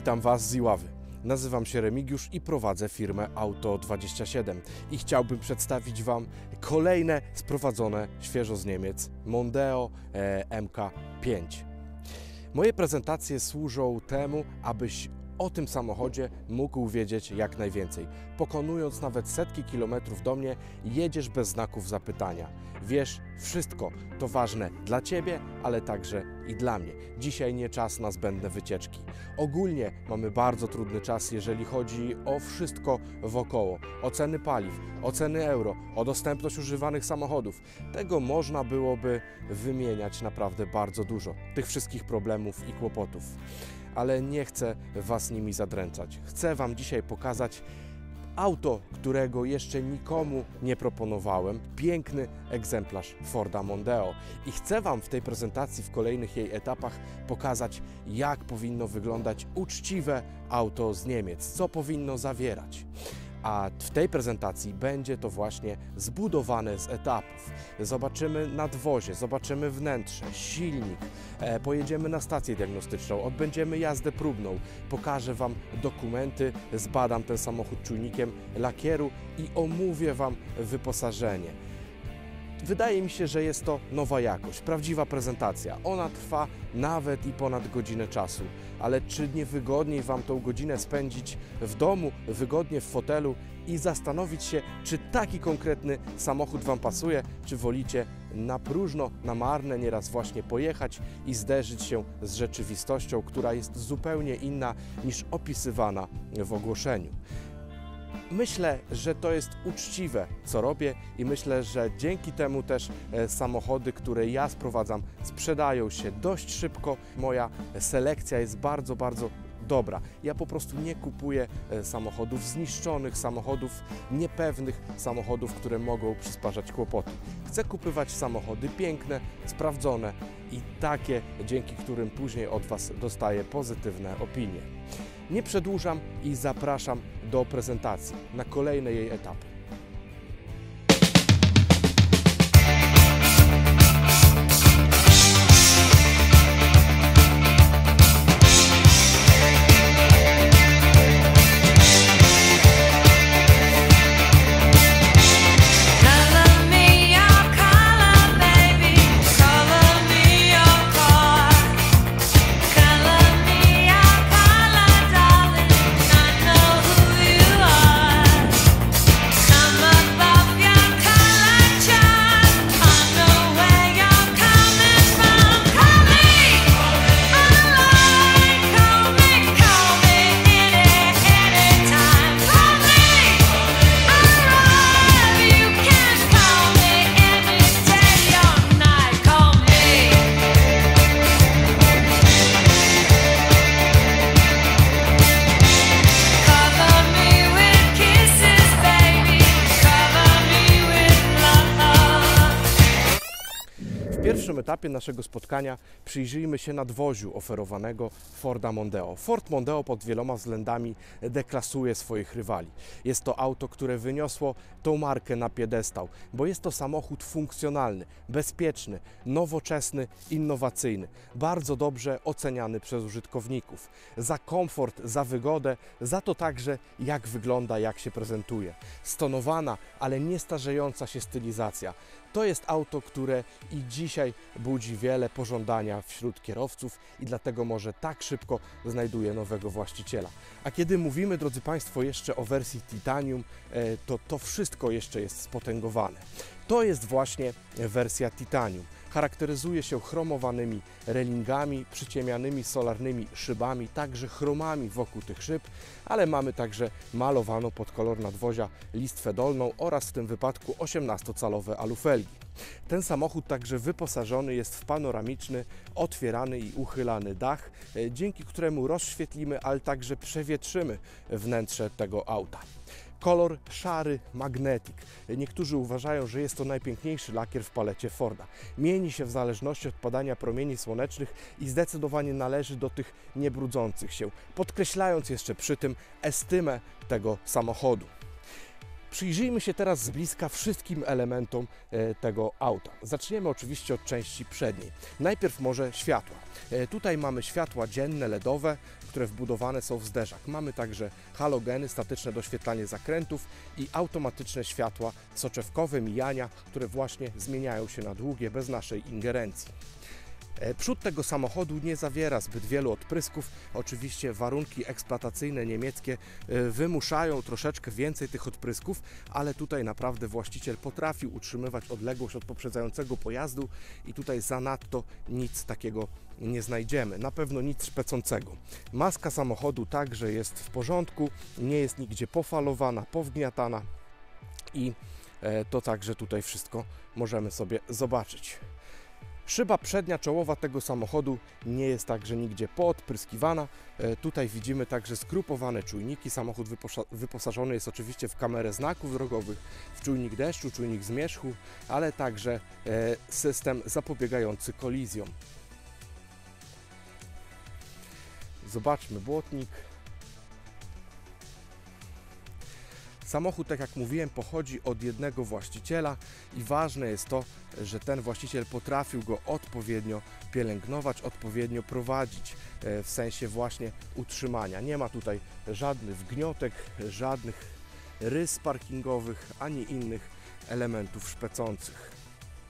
Witam Was z Iławy. Nazywam się Remigiusz i prowadzę firmę Auto27 i chciałbym przedstawić Wam kolejne sprowadzone świeżo z Niemiec Mondeo MK5. Moje prezentacje służą temu, abyś o tym samochodzie mógł wiedzieć jak najwięcej. Pokonując nawet setki kilometrów do mnie, jedziesz bez znaków zapytania. Wiesz, wszystko to ważne dla Ciebie, ale także i dla mnie. Dzisiaj nie czas na zbędne wycieczki. Ogólnie mamy bardzo trudny czas, jeżeli chodzi o wszystko wokoło. O ceny paliw, o ceny euro, o dostępność używanych samochodów. Tego można byłoby wymieniać naprawdę bardzo dużo. Tych wszystkich problemów i kłopotów. Ale nie chcę Was nimi zadręczać. Chcę Wam dzisiaj pokazać auto, którego jeszcze nikomu nie proponowałem. Piękny egzemplarz Forda Mondeo. I chcę Wam w tej prezentacji, w kolejnych jej etapach pokazać, jak powinno wyglądać uczciwe auto z Niemiec, co powinno zawierać. A w tej prezentacji będzie to właśnie zbudowane z etapów. Zobaczymy nadwozie, zobaczymy wnętrze, silnik, pojedziemy na stację diagnostyczną, odbędziemy jazdę próbną, pokażę Wam dokumenty, zbadam ten samochód czujnikiem lakieru i omówię Wam wyposażenie. Wydaje mi się, że jest to nowa jakość, prawdziwa prezentacja. Ona trwa nawet i ponad godzinę czasu. Ale czy nie wygodniej Wam tą godzinę spędzić w domu, wygodnie w fotelu i zastanowić się, czy taki konkretny samochód Wam pasuje, czy wolicie na próżno, na marne nieraz właśnie pojechać i zderzyć się z rzeczywistością, która jest zupełnie inna niż opisywana w ogłoszeniu. Myślę, że to jest uczciwe, co robię i myślę, że dzięki temu też samochody, które ja sprowadzam, sprzedają się dość szybko. Moja selekcja jest bardzo dobra. Ja po prostu nie kupuję samochodów zniszczonych, samochodów niepewnych, samochodów, które mogą przysparzać kłopoty. Chcę kupować samochody piękne, sprawdzone i takie, dzięki którym później od Was dostaję pozytywne opinie. Nie przedłużam i zapraszam do prezentacji na kolejne jej etapy. W pierwszym etapie naszego spotkania przyjrzyjmy się nadwoziu oferowanego Forda Mondeo. Ford Mondeo pod wieloma względami deklasuje swoich rywali. Jest to auto, które wyniosło tą markę na piedestał, bo jest to samochód funkcjonalny, bezpieczny, nowoczesny, innowacyjny, bardzo dobrze oceniany przez użytkowników. Za komfort, za wygodę, za to także jak wygląda, jak się prezentuje. Stonowana, ale nie starzejąca się stylizacja. To jest auto, które i dzisiaj budzi wiele pożądania wśród kierowców i dlatego może tak szybko znajduje nowego właściciela. A kiedy mówimy, drodzy Państwo, jeszcze o wersji Titanium, to wszystko jeszcze jest spotęgowane. To jest właśnie wersja Titanium. Charakteryzuje się chromowanymi relingami, przyciemnianymi solarnymi szybami, także chromami wokół tych szyb, ale mamy także malowaną pod kolor nadwozia listwę dolną oraz w tym wypadku 18-calowe alufelgi. Ten samochód także wyposażony jest w panoramiczny, otwierany i uchylany dach, dzięki któremu rozświetlimy, ale także przewietrzymy wnętrze tego auta. Kolor szary magnetyk. Niektórzy uważają, że jest to najpiękniejszy lakier w palecie Forda. Mieni się w zależności od padania promieni słonecznych i zdecydowanie należy do tych niebrudzących się, podkreślając jeszcze przy tym estymę tego samochodu. Przyjrzyjmy się teraz z bliska wszystkim elementom tego auta. Zaczniemy oczywiście od części przedniej. Najpierw może światła. Tutaj mamy światła dzienne, LEDowe, które wbudowane są w zderzak. Mamy także halogeny, statyczne doświetlanie zakrętów i automatyczne światła soczewkowe, mijania, które właśnie zmieniają się na długie bez naszej ingerencji. Przód tego samochodu nie zawiera zbyt wielu odprysków. Oczywiście warunki eksploatacyjne niemieckie wymuszają troszeczkę więcej tych odprysków, ale tutaj naprawdę właściciel potrafił utrzymywać odległość od poprzedzającego pojazdu i tutaj zanadto nic takiego nie znajdziemy. Na pewno nic szpecącego. Maska samochodu także jest w porządku, nie jest nigdzie pofalowana, powgniatana i to także tutaj wszystko możemy sobie zobaczyć. Szyba przednia czołowa tego samochodu nie jest także nigdzie poodpryskiwana. Tutaj widzimy także zgrupowane czujniki. Samochód wyposażony jest oczywiście w kamerę znaków drogowych, w czujnik deszczu, czujnik zmierzchu, ale także system zapobiegający kolizjom. Zobaczmy błotnik. Samochód, tak jak mówiłem, pochodzi od jednego właściciela i ważne jest to, że ten właściciel potrafił go odpowiednio pielęgnować, odpowiednio prowadzić w sensie właśnie utrzymania. Nie ma tutaj żadnych wgniotek, żadnych rys parkingowych, ani innych elementów szpecących.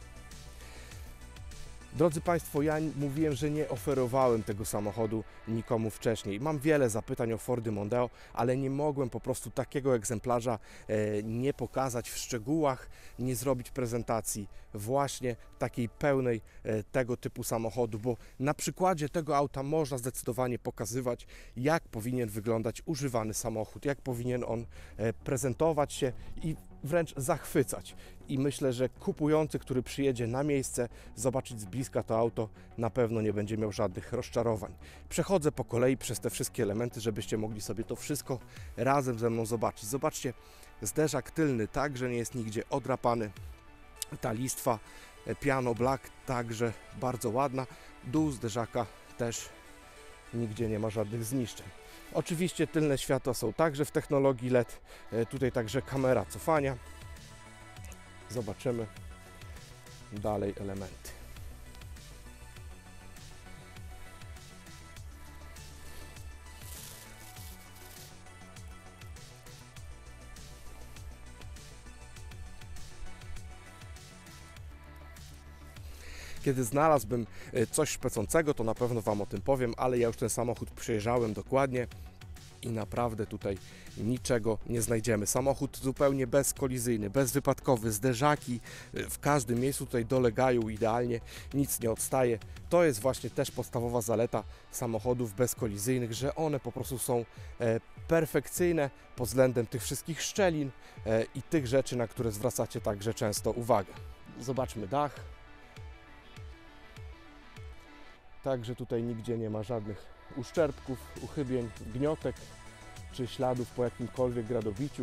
Drodzy Państwo, ja mówiłem, że nie oferowałem tego samochodu nikomu wcześniej. Mam wiele zapytań o Fordy Mondeo, ale nie mogłem po prostu takiego egzemplarza nie pokazać w szczegółach, nie zrobić prezentacji właśnie takiej pełnej tego typu samochodu, bo na przykładzie tego auta można zdecydowanie pokazywać, jak powinien wyglądać używany samochód, jak powinien on prezentować się i wręcz zachwycać. I myślę, że kupujący, który przyjedzie na miejsce zobaczyć z bliska to auto, na pewno nie będzie miał żadnych rozczarowań. Przechodzę po kolei przez te wszystkie elementy, żebyście mogli sobie to wszystko razem ze mną zobaczyć. Zobaczcie, zderzak tylny także nie jest nigdzie odrapany. Ta listwa piano black także bardzo ładna. Dół zderzaka też nigdzie nie ma żadnych zniszczeń. Oczywiście tylne światła są także w technologii LED. Tutaj także kamera cofania. Zobaczymy dalej elementy. Kiedy znalazłbym coś szpecącego, to na pewno Wam o tym powiem, ale ja już ten samochód przejrzałem dokładnie i naprawdę tutaj niczego nie znajdziemy. Samochód zupełnie bezkolizyjny, bezwypadkowy, zderzaki w każdym miejscu tutaj dolegają idealnie, nic nie odstaje. To jest właśnie też podstawowa zaleta samochodów bezkolizyjnych, że one po prostu są perfekcyjne pod względem tych wszystkich szczelin i tych rzeczy, na które zwracacie także często uwagę. Zobaczmy dach. Także tutaj nigdzie nie ma żadnych uszczerbków, uchybień, gniotek czy śladów po jakimkolwiek gradobiciu.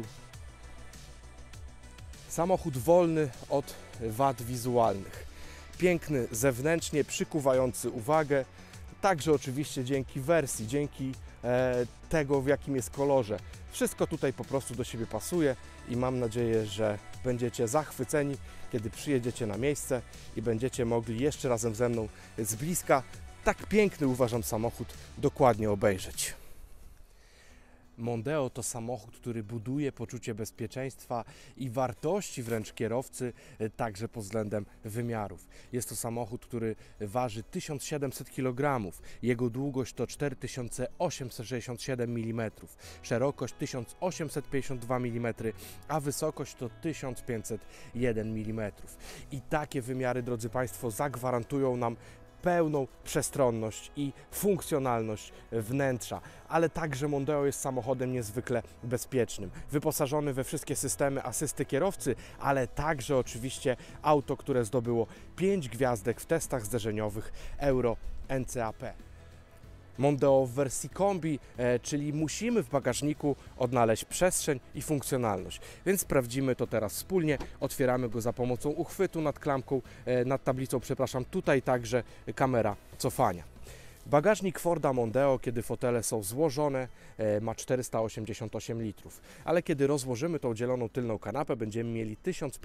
Samochód wolny od wad wizualnych. Piękny zewnętrznie, przykuwający uwagę. Także oczywiście dzięki wersji, dzięki tego, w jakim jest kolorze. Wszystko tutaj po prostu do siebie pasuje i mam nadzieję, że będziecie zachwyceni, kiedy przyjedziecie na miejsce i będziecie mogli jeszcze razem ze mną z bliska tak piękny, uważam, samochód dokładnie obejrzeć. Mondeo to samochód, który buduje poczucie bezpieczeństwa i wartości wręcz kierowcy, także pod względem wymiarów. Jest to samochód, który waży 1700 kg, jego długość to 4867 mm, szerokość 1852 mm, a wysokość to 1501 mm. I takie wymiary, drodzy Państwo, zagwarantują nam pełną przestronność i funkcjonalność wnętrza, ale także Mondeo jest samochodem niezwykle bezpiecznym, wyposażony we wszystkie systemy asysty kierowcy, ale także oczywiście auto, które zdobyło 5 gwiazdek w testach zderzeniowych Euro NCAP. Mondeo w wersji kombi, czyli musimy w bagażniku odnaleźć przestrzeń i funkcjonalność. Więc sprawdzimy to teraz wspólnie. Otwieramy go za pomocą uchwytu nad klamką, nad tablicą, przepraszam. Tutaj także kamera cofania. Bagażnik Forda Mondeo, kiedy fotele są złożone, ma 488 litrów, ale kiedy rozłożymy tą dzieloną tylną kanapę, będziemy mieli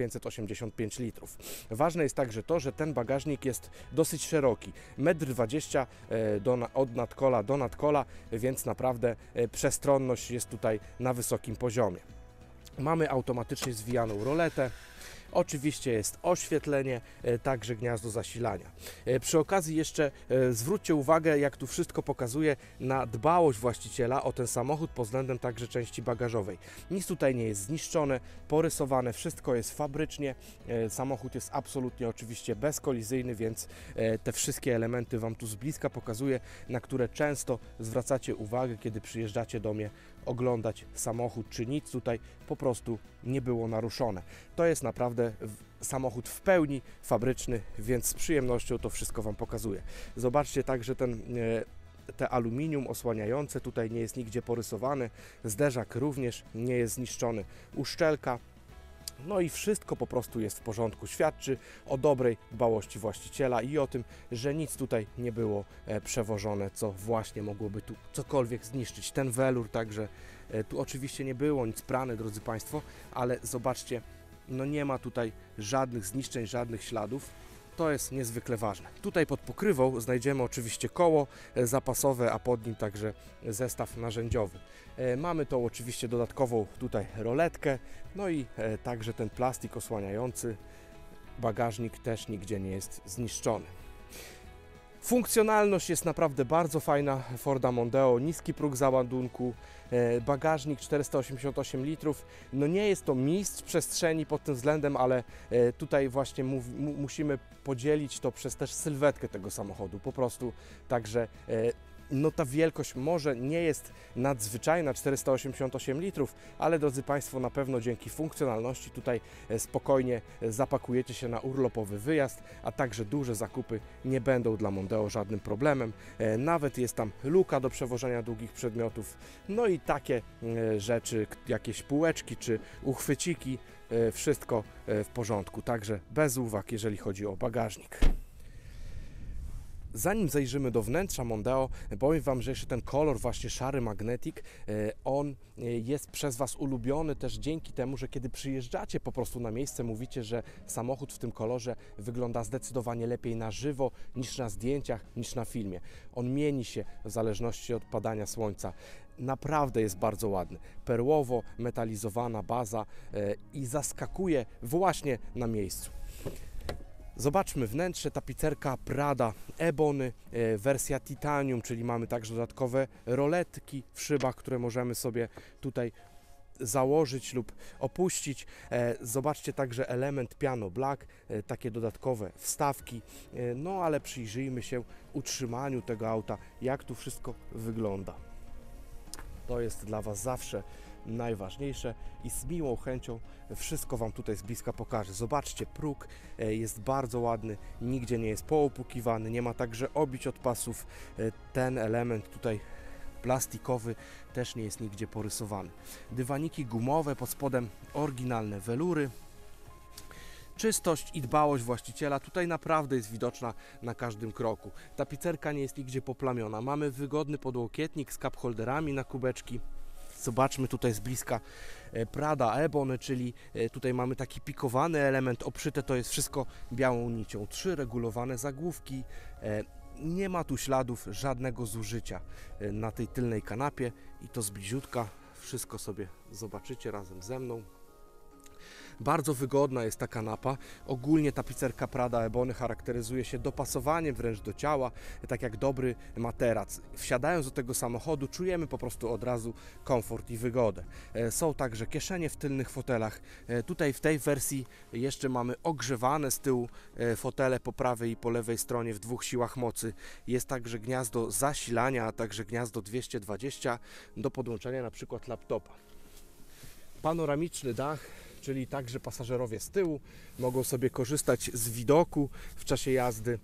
1585 litrów. Ważne jest także to, że ten bagażnik jest dosyć szeroki, 1,20 m od nadkola do nadkola, więc naprawdę przestronność jest tutaj na wysokim poziomie. Mamy automatycznie zwijaną roletę. Oczywiście jest oświetlenie, także gniazdo zasilania. Przy okazji jeszcze zwróćcie uwagę, jak tu wszystko pokazuje, na dbałość właściciela o ten samochód pod względem także części bagażowej. Nic tutaj nie jest zniszczone, porysowane, wszystko jest fabrycznie. Samochód jest absolutnie oczywiście bezkolizyjny, więc te wszystkie elementy Wam tu z bliska pokazuję, na które często zwracacie uwagę, kiedy przyjeżdżacie do mnie oglądać samochód, czy nic tutaj po prostu nie było naruszone. To jest naprawdę samochód w pełni fabryczny, więc z przyjemnością to wszystko Wam pokazuję. Zobaczcie także te aluminium osłaniające, tutaj nie jest nigdzie porysowane, zderzak również nie jest zniszczony, uszczelka. No i wszystko po prostu jest w porządku. Świadczy o dobrej dbałości właściciela i o tym, że nic tutaj nie było przewożone, co właśnie mogłoby tu cokolwiek zniszczyć. Ten welur także, tu oczywiście nie było nic prane, drodzy Państwo, ale zobaczcie, no nie ma tutaj żadnych zniszczeń, żadnych śladów. To jest niezwykle ważne. Tutaj pod pokrywą znajdziemy oczywiście koło zapasowe, a pod nim także zestaw narzędziowy. Mamy tą oczywiście dodatkową tutaj roletkę, no i także ten plastik osłaniający. Bagażnik też nigdzie nie jest zniszczony. Funkcjonalność jest naprawdę bardzo fajna Forda Mondeo, niski próg załadunku, bagażnik 488 litrów. No nie jest to mistrz przestrzeni pod tym względem, ale tutaj właśnie musimy podzielić to przez też sylwetkę tego samochodu po prostu, także no ta wielkość może nie jest nadzwyczajna, 488 litrów, ale drodzy Państwo, na pewno dzięki funkcjonalności tutaj spokojnie zapakujecie się na urlopowy wyjazd, a także duże zakupy nie będą dla Mondeo żadnym problemem. Nawet jest tam luka do przewożenia długich przedmiotów, no i takie rzeczy, jakieś półeczki czy uchwyciki, wszystko w porządku, także bez uwag, jeżeli chodzi o bagażnik. Zanim zajrzymy do wnętrza Mondeo, powiem Wam, że jeszcze ten kolor właśnie szary magnetic, on jest przez Was ulubiony też dzięki temu, że kiedy przyjeżdżacie po prostu na miejsce, mówicie, że samochód w tym kolorze wygląda zdecydowanie lepiej na żywo niż na zdjęciach, niż na filmie. On mieni się w zależności od padania słońca. Naprawdę jest bardzo ładny. Perłowo metalizowana baza i zaskakuje właśnie na miejscu. Zobaczmy wnętrze, tapicerka Prada Ebony, wersja Titanium, czyli mamy także dodatkowe roletki w szybach, które możemy sobie tutaj założyć lub opuścić. Zobaczcie także element Piano Black, takie dodatkowe wstawki, no ale przyjrzyjmy się utrzymaniu tego auta, jak tu wszystko wygląda. To jest dla Was zawsze najważniejsze i z miłą chęcią wszystko Wam tutaj z bliska pokażę. Zobaczcie, próg jest bardzo ładny, nigdzie nie jest poopłukiwany, nie ma także obić od pasów. Ten element tutaj plastikowy też nie jest nigdzie porysowany. Dywaniki gumowe, pod spodem oryginalne welury. Czystość i dbałość właściciela tutaj naprawdę jest widoczna na każdym kroku. Tapicerka nie jest nigdzie poplamiona. Mamy wygodny podłokietnik z cup holderami na kubeczki. Zobaczmy tutaj z bliska Prada Ebony, czyli tutaj mamy taki pikowany element, obszyte to jest wszystko białą nicią. 3 regulowane zagłówki. Nie ma tu śladów żadnego zużycia na tej tylnej kanapie i to z bliziutka wszystko sobie zobaczycie razem ze mną. Bardzo wygodna jest ta kanapa. Ogólnie tapicerka Prada Ebony charakteryzuje się dopasowaniem wręcz do ciała, tak jak dobry materac. Wsiadając do tego samochodu czujemy po prostu od razu komfort i wygodę. Są także kieszenie w tylnych fotelach. Tutaj w tej wersji jeszcze mamy ogrzewane z tyłu fotele po prawej i po lewej stronie w 2 siłach mocy. Jest także gniazdo zasilania, a także gniazdo 220 do podłączenia na przykład laptopa. Panoramiczny dach, czyli także pasażerowie z tyłu mogą sobie korzystać z widoku w czasie jazdy.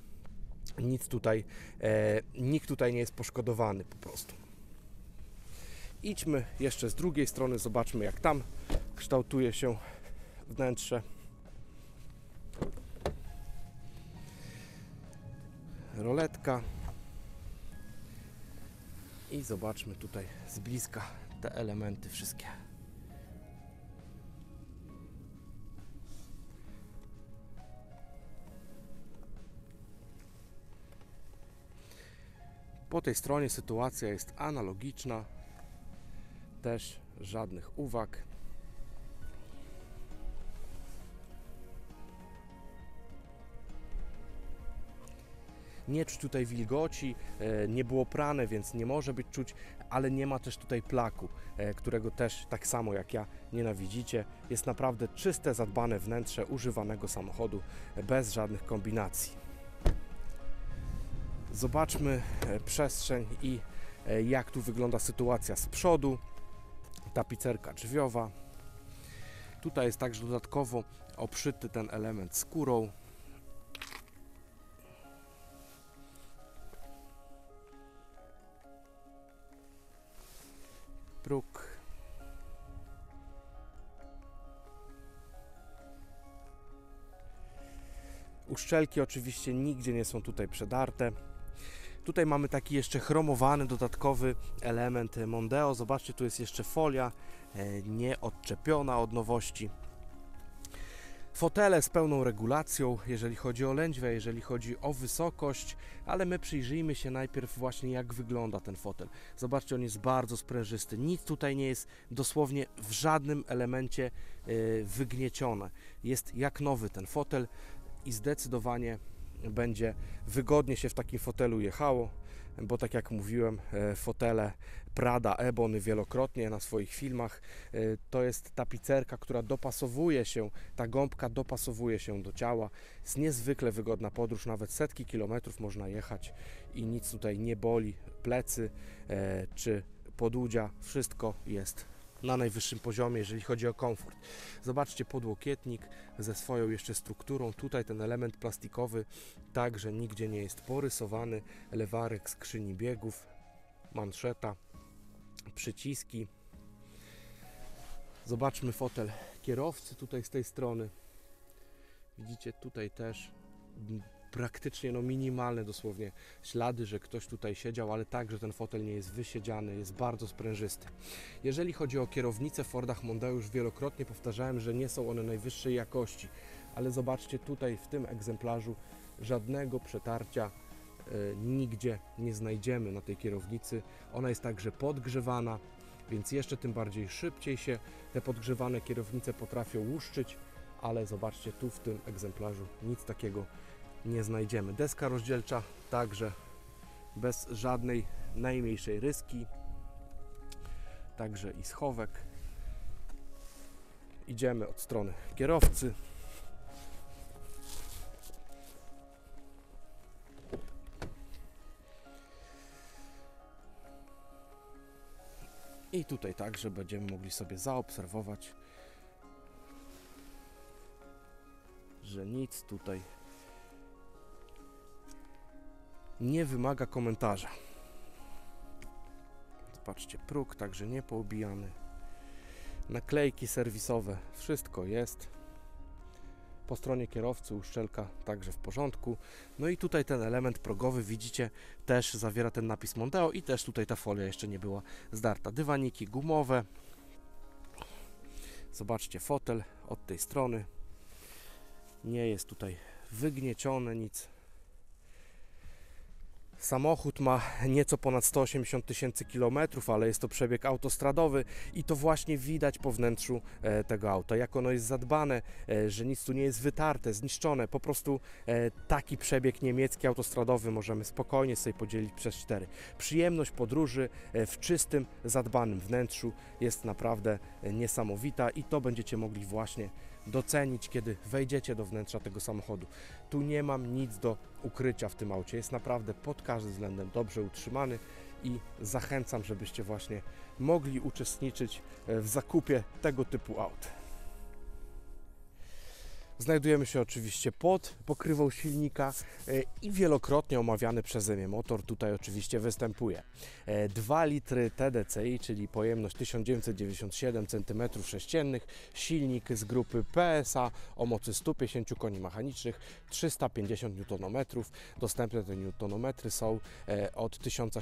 Nikt tutaj nie jest poszkodowany po prostu. Idźmy jeszcze z drugiej strony, zobaczmy jak tam kształtuje się wnętrze. Roletka. I zobaczmy tutaj z bliska te elementy wszystkie. Po tej stronie sytuacja jest analogiczna, też żadnych uwag. Nie czuć tutaj wilgoci, nie było prane, więc nie może być czuć, ale nie ma też tutaj plaku, którego też tak samo jak ja nienawidzicie. Jest naprawdę czyste, zadbane wnętrze używanego samochodu, bez żadnych kombinacji. Zobaczmy przestrzeń i jak tu wygląda sytuacja z przodu. Tapicerka drzwiowa. Tutaj jest także dodatkowo obszyty ten element skórą. Próg. Uszczelki oczywiście nigdzie nie są tutaj przedarte. Tutaj mamy taki jeszcze chromowany dodatkowy element Mondeo. Zobaczcie, tu jest jeszcze folia nie odczepiona od nowości. Fotele z pełną regulacją, jeżeli chodzi o lędźwę, jeżeli chodzi o wysokość, ale my przyjrzyjmy się najpierw właśnie jak wygląda ten fotel. Zobaczcie, on jest bardzo sprężysty, nic tutaj nie jest dosłownie w żadnym elemencie wygniecione. Jest jak nowy ten fotel i zdecydowanie będzie wygodnie się w takim fotelu jechało, bo tak jak mówiłem, fotele Prada, Ebony wielokrotnie na swoich filmach, to jest tapicerka, która dopasowuje się, ta gąbka dopasowuje się do ciała. Jest niezwykle wygodna podróż, nawet setki kilometrów można jechać i nic tutaj nie boli, plecy czy podudzia, wszystko jest na najwyższym poziomie, jeżeli chodzi o komfort. Zobaczcie podłokietnik ze swoją jeszcze strukturą. Tutaj ten element plastikowy także nigdzie nie jest porysowany. Lewarek skrzyni biegów, manszeta, przyciski. Zobaczmy fotel kierowcy tutaj z tej strony. Widzicie tutaj też praktycznie minimalne dosłownie ślady, że ktoś tutaj siedział, ale także ten fotel nie jest wysiedziany, jest bardzo sprężysty. Jeżeli chodzi o kierownice w Fordach Mondeo, już wielokrotnie powtarzałem, że nie są one najwyższej jakości, ale zobaczcie tutaj w tym egzemplarzu żadnego przetarcia nigdzie nie znajdziemy na tej kierownicy. Ona jest także podgrzewana, więc jeszcze tym bardziej szybciej się te podgrzewane kierownice potrafią łuszczyć, ale zobaczcie, tu w tym egzemplarzu nic takiego nie znajdziemy. Deska rozdzielcza także bez żadnej najmniejszej ryski, także i schowek. Idziemy od strony kierowcy. I tutaj także będziemy mogli sobie zaobserwować, że nic tutaj nie wymaga komentarza. Zobaczcie, próg także nie poobijany. Naklejki serwisowe, wszystko jest. Po stronie kierowcy uszczelka także w porządku. No i tutaj ten element progowy, widzicie, też zawiera ten napis Mondeo i też tutaj ta folia jeszcze nie była zdarta. Dywaniki gumowe. Zobaczcie, fotel od tej strony. Nie jest tutaj wygniecione nic. Samochód ma nieco ponad 180 000 kilometrów, ale jest to przebieg autostradowy i to właśnie widać po wnętrzu tego auta, jak ono jest zadbane, że nic tu nie jest wytarte, zniszczone. Po prostu taki przebieg niemiecki autostradowy możemy spokojnie sobie podzielić przez 4. Przyjemność podróży w czystym, zadbanym wnętrzu jest naprawdę niesamowita i to będziecie mogli właśnie docenić, kiedy wejdziecie do wnętrza tego samochodu. Tu nie mam nic do ukrycia w tym aucie, jest naprawdę pod każdym względem dobrze utrzymany i zachęcam, żebyście właśnie mogli uczestniczyć w zakupie tego typu aut. Znajdujemy się oczywiście pod pokrywą silnika i wielokrotnie omawiany przeze mnie motor tutaj oczywiście występuje. 2 litry TDCi, czyli pojemność 1997 cm3, silnik z grupy PSA o mocy 150 koni mechanicznych, 350 Nm. Dostępne te newtonometry są od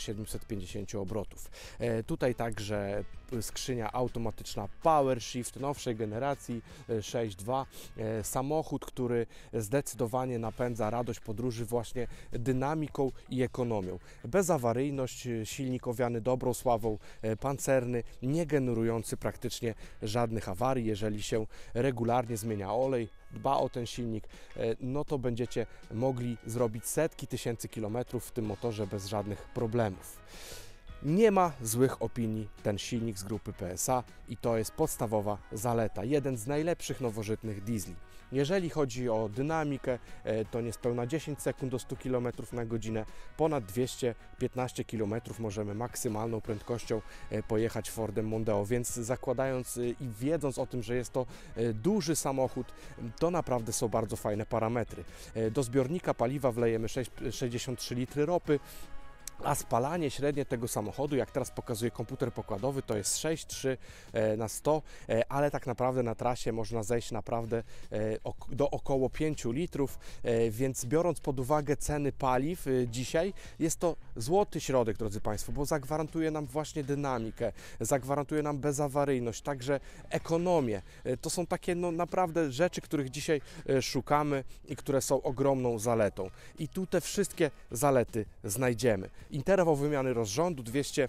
1750 obrotów. Tutaj także skrzynia automatyczna PowerShift nowszej generacji 6.2. Samochód, który zdecydowanie napędza radość podróży właśnie dynamiką i ekonomią. Bezawaryjność, silnik owiany dobrą sławą, pancerny, nie generujący praktycznie żadnych awarii. Jeżeli się regularnie zmienia olej, dba o ten silnik, no to będziecie mogli zrobić setki tysięcy kilometrów w tym motorze bez żadnych problemów. Nie ma złych opinii ten silnik z grupy PSA i to jest podstawowa zaleta. Jeden z najlepszych nowożytnych diesli. Jeżeli chodzi o dynamikę, to niespełna 10 sekund do 100 km na godzinę, ponad 215 km możemy maksymalną prędkością pojechać Fordem Mondeo, więc zakładając i wiedząc o tym, że jest to duży samochód, to naprawdę są bardzo fajne parametry. Do zbiornika paliwa wlejemy 63 litry ropy, a spalanie średnie tego samochodu, jak teraz pokazuje komputer pokładowy, to jest 6,3 na 100, ale tak naprawdę na trasie można zejść naprawdę do około 5 litrów, więc biorąc pod uwagę ceny paliw dzisiaj, jest to złoty środek, drodzy Państwo, bo zagwarantuje nam właśnie dynamikę, zagwarantuje nam bezawaryjność, także ekonomię. To są takie no, naprawdę rzeczy, których dzisiaj szukamy i które są ogromną zaletą. I tu te wszystkie zalety znajdziemy. Interwał wymiany rozrządu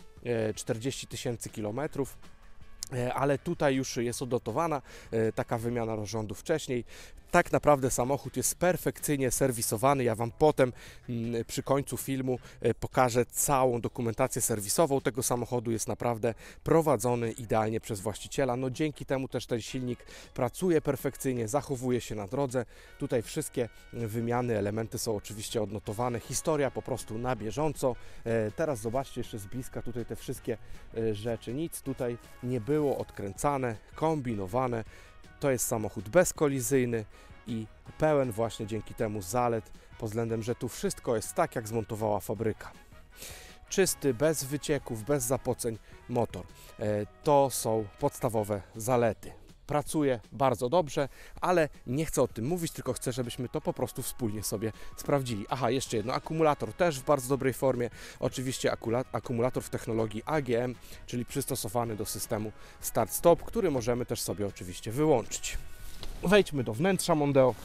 240 tysięcy kilometrów, ale tutaj już jest odnotowana taka wymiana rozrządu wcześniej. Tak naprawdę samochód jest perfekcyjnie serwisowany. Ja Wam potem przy końcu filmu pokażę całą dokumentację serwisową tego samochodu. Jest naprawdę prowadzony idealnie przez właściciela. No dzięki temu też ten silnik pracuje perfekcyjnie, zachowuje się na drodze. Tutaj wszystkie wymiany, elementy są oczywiście odnotowane. Historia po prostu na bieżąco. Teraz zobaczcie jeszcze z bliska tutaj te wszystkie rzeczy. Nic tutaj nie było odkręcane, kombinowane. To jest samochód bezkolizyjny i pełen właśnie dzięki temu zalet pod względem, że tu wszystko jest tak, jak zmontowała fabryka. Czysty, bez wycieków, bez zapoceń motor. To są podstawowe zalety. Pracuje bardzo dobrze, ale nie chcę o tym mówić, tylko chcę, żebyśmy to po prostu wspólnie sobie sprawdzili. Aha, jeszcze jedno, akumulator też w bardzo dobrej formie. Oczywiście akumulator w technologii AGM, czyli przystosowany do systemu start-stop, który możemy też sobie oczywiście wyłączyć. Wejdźmy do wnętrza Mondeo.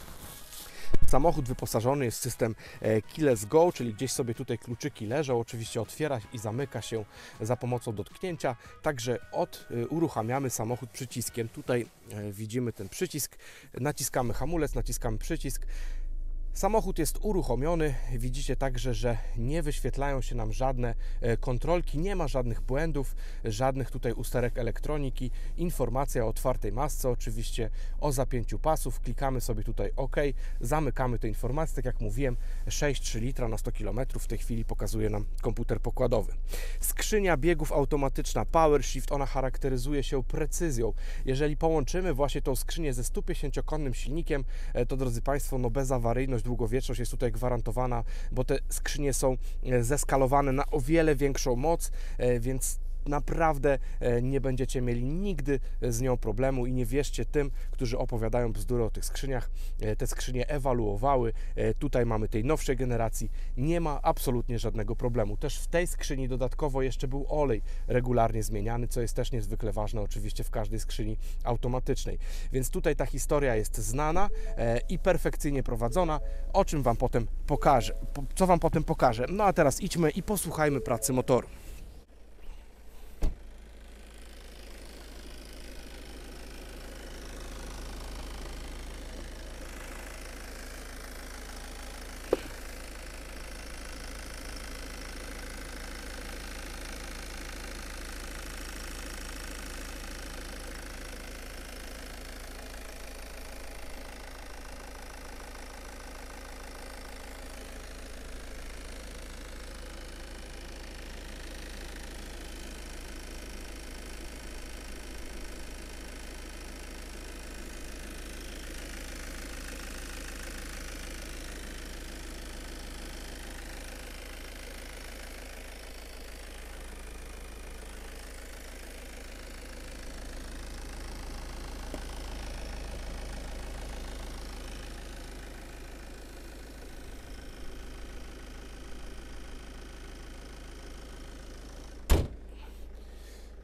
Samochód wyposażony jest w system Keyless Go, czyli gdzieś sobie tutaj kluczyki leżą, oczywiście otwiera i zamyka się za pomocą dotknięcia, także uruchamiamy samochód przyciskiem. Tutaj widzimy ten przycisk, naciskamy hamulec, naciskamy przycisk. Samochód jest uruchomiony, widzicie także, że nie wyświetlają się nam żadne kontrolki, nie ma żadnych błędów, żadnych tutaj usterek elektroniki, informacja o otwartej masce, oczywiście o zapięciu pasów, klikamy sobie tutaj OK, zamykamy te informacje, tak jak mówiłem, 6,3 litra na 100 km w tej chwili pokazuje nam komputer pokładowy. Skrzynia biegów automatyczna PowerShift, ona charakteryzuje się precyzją. Jeżeli połączymy właśnie tą skrzynię ze 150-konnym silnikiem, to drodzy Państwo, no bezawaryjność, długowieczność jest tutaj gwarantowana, bo te skrzynie są zeskalowane na o wiele większą moc, więc naprawdę nie będziecie mieli nigdy z nią problemu i nie wierzcie tym, którzy opowiadają bzdury o tych skrzyniach. Te skrzynie ewaluowały, tutaj mamy tej nowszej generacji, nie ma absolutnie żadnego problemu. Też w tej skrzyni dodatkowo jeszcze był olej regularnie zmieniany, co jest też niezwykle ważne oczywiście w każdej skrzyni automatycznej. Więc tutaj ta historia jest znana i perfekcyjnie prowadzona, o czym Wam potem pokażę. Co Wam potem pokażę? No a teraz idźmy i posłuchajmy pracy motoru.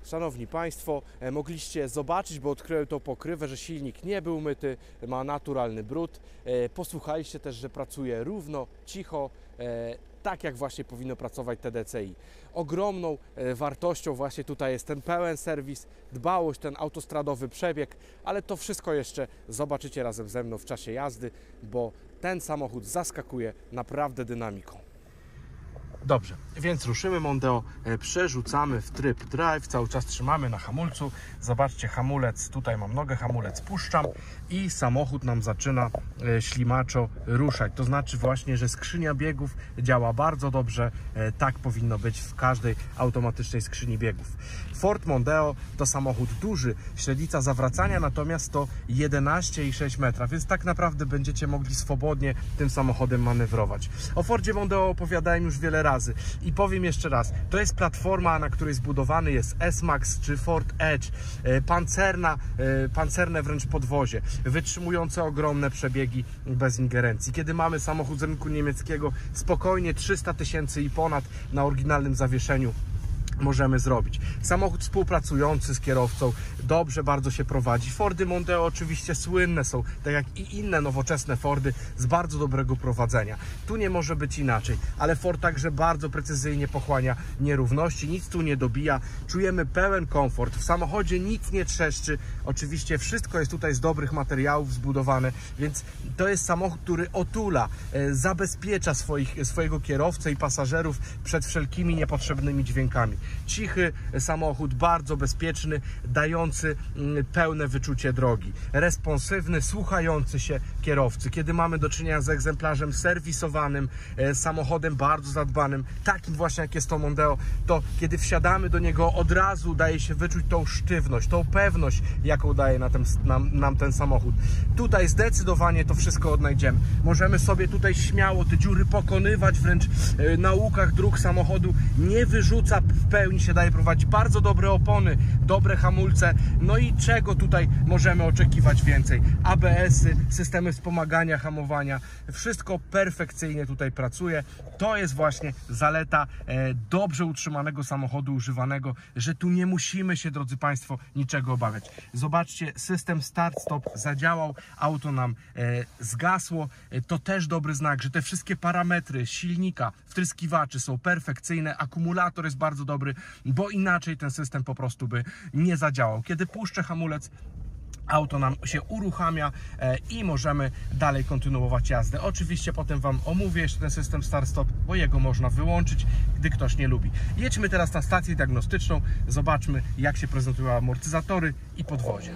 Szanowni Państwo, mogliście zobaczyć, bo odkryłem tą pokrywę, że silnik nie był myty, ma naturalny brud. Posłuchaliście też, że pracuje równo, cicho, tak jak właśnie powinno pracować TDCi. Ogromną wartością właśnie tutaj jest ten pełen serwis, dbałość, ten autostradowy przebieg, ale to wszystko jeszcze zobaczycie razem ze mną w czasie jazdy, bo ten samochód zaskakuje naprawdę dynamiką. Dobrze, więc ruszymy Mondeo, przerzucamy w tryb drive, cały czas trzymamy na hamulcu. Zobaczcie, hamulec, tutaj mam nogę, hamulec puszczam i samochód nam zaczyna ślimaczo ruszać. To znaczy właśnie, że skrzynia biegów działa bardzo dobrze, tak powinno być w każdej automatycznej skrzyni biegów. Ford Mondeo to samochód duży, średnica zawracania natomiast to 11,6 metra, więc tak naprawdę będziecie mogli swobodnie tym samochodem manewrować. O Fordzie Mondeo opowiadałem już wiele razy i powiem jeszcze raz, to jest platforma, na której zbudowany jest S-Max czy Ford Edge, pancerne wręcz podwozie, wytrzymujące ogromne przebiegi bez ingerencji. Kiedy mamy samochód z rynku niemieckiego, spokojnie 300 000 i ponad na oryginalnym zawieszeniu możemy zrobić. Samochód współpracujący z kierowcą, dobrze bardzo się prowadzi. Fordy Mondeo oczywiście słynne są, tak jak i inne nowoczesne Fordy, z bardzo dobrego prowadzenia. Tu nie może być inaczej, ale Ford także bardzo precyzyjnie pochłania nierówności, nic tu nie dobija. Czujemy pełen komfort. W samochodzie nic nie trzeszczy. Oczywiście wszystko jest tutaj z dobrych materiałów zbudowane, więc to jest samochód, który otula, zabezpiecza swojego kierowcę i pasażerów przed wszelkimi niepotrzebnymi dźwiękami. Cichy samochód, bardzo bezpieczny, dający pełne wyczucie drogi. Responsywny, słuchający się kierowcy. Kiedy mamy do czynienia z egzemplarzem serwisowanym, samochodem bardzo zadbanym, takim właśnie jak jest to Mondeo, to kiedy wsiadamy do niego, od razu daje się wyczuć tą sztywność, tą pewność, jaką daje nam ten samochód. Tutaj zdecydowanie to wszystko odnajdziemy. Możemy sobie tutaj śmiało te dziury pokonywać, wręcz na łukach dróg samochodu nie wyrzuca, w pełni się daje prowadzić. Bardzo dobre opony, dobre hamulce, no i czego tutaj możemy oczekiwać więcej? ABS-y, systemy wspomagania, hamowania, wszystko perfekcyjnie tutaj pracuje. To jest właśnie zaleta dobrze utrzymanego samochodu używanego, że tu nie musimy się, drodzy Państwo, niczego obawiać. Zobaczcie, system start-stop zadziałał, auto nam zgasło. To też dobry znak, że te wszystkie parametry silnika, wtryskiwaczy są perfekcyjne, akumulator jest bardzo dobry, bo inaczej ten system po prostu by nie zadziałał. Kiedy puszczę hamulec, auto nam się uruchamia i możemy dalej kontynuować jazdę. Oczywiście potem Wam omówię jeszcze ten system start-stop, bo jego można wyłączyć, gdy ktoś nie lubi. Jedźmy teraz na stację diagnostyczną, zobaczmy, jak się prezentują amortyzatory i podwozie.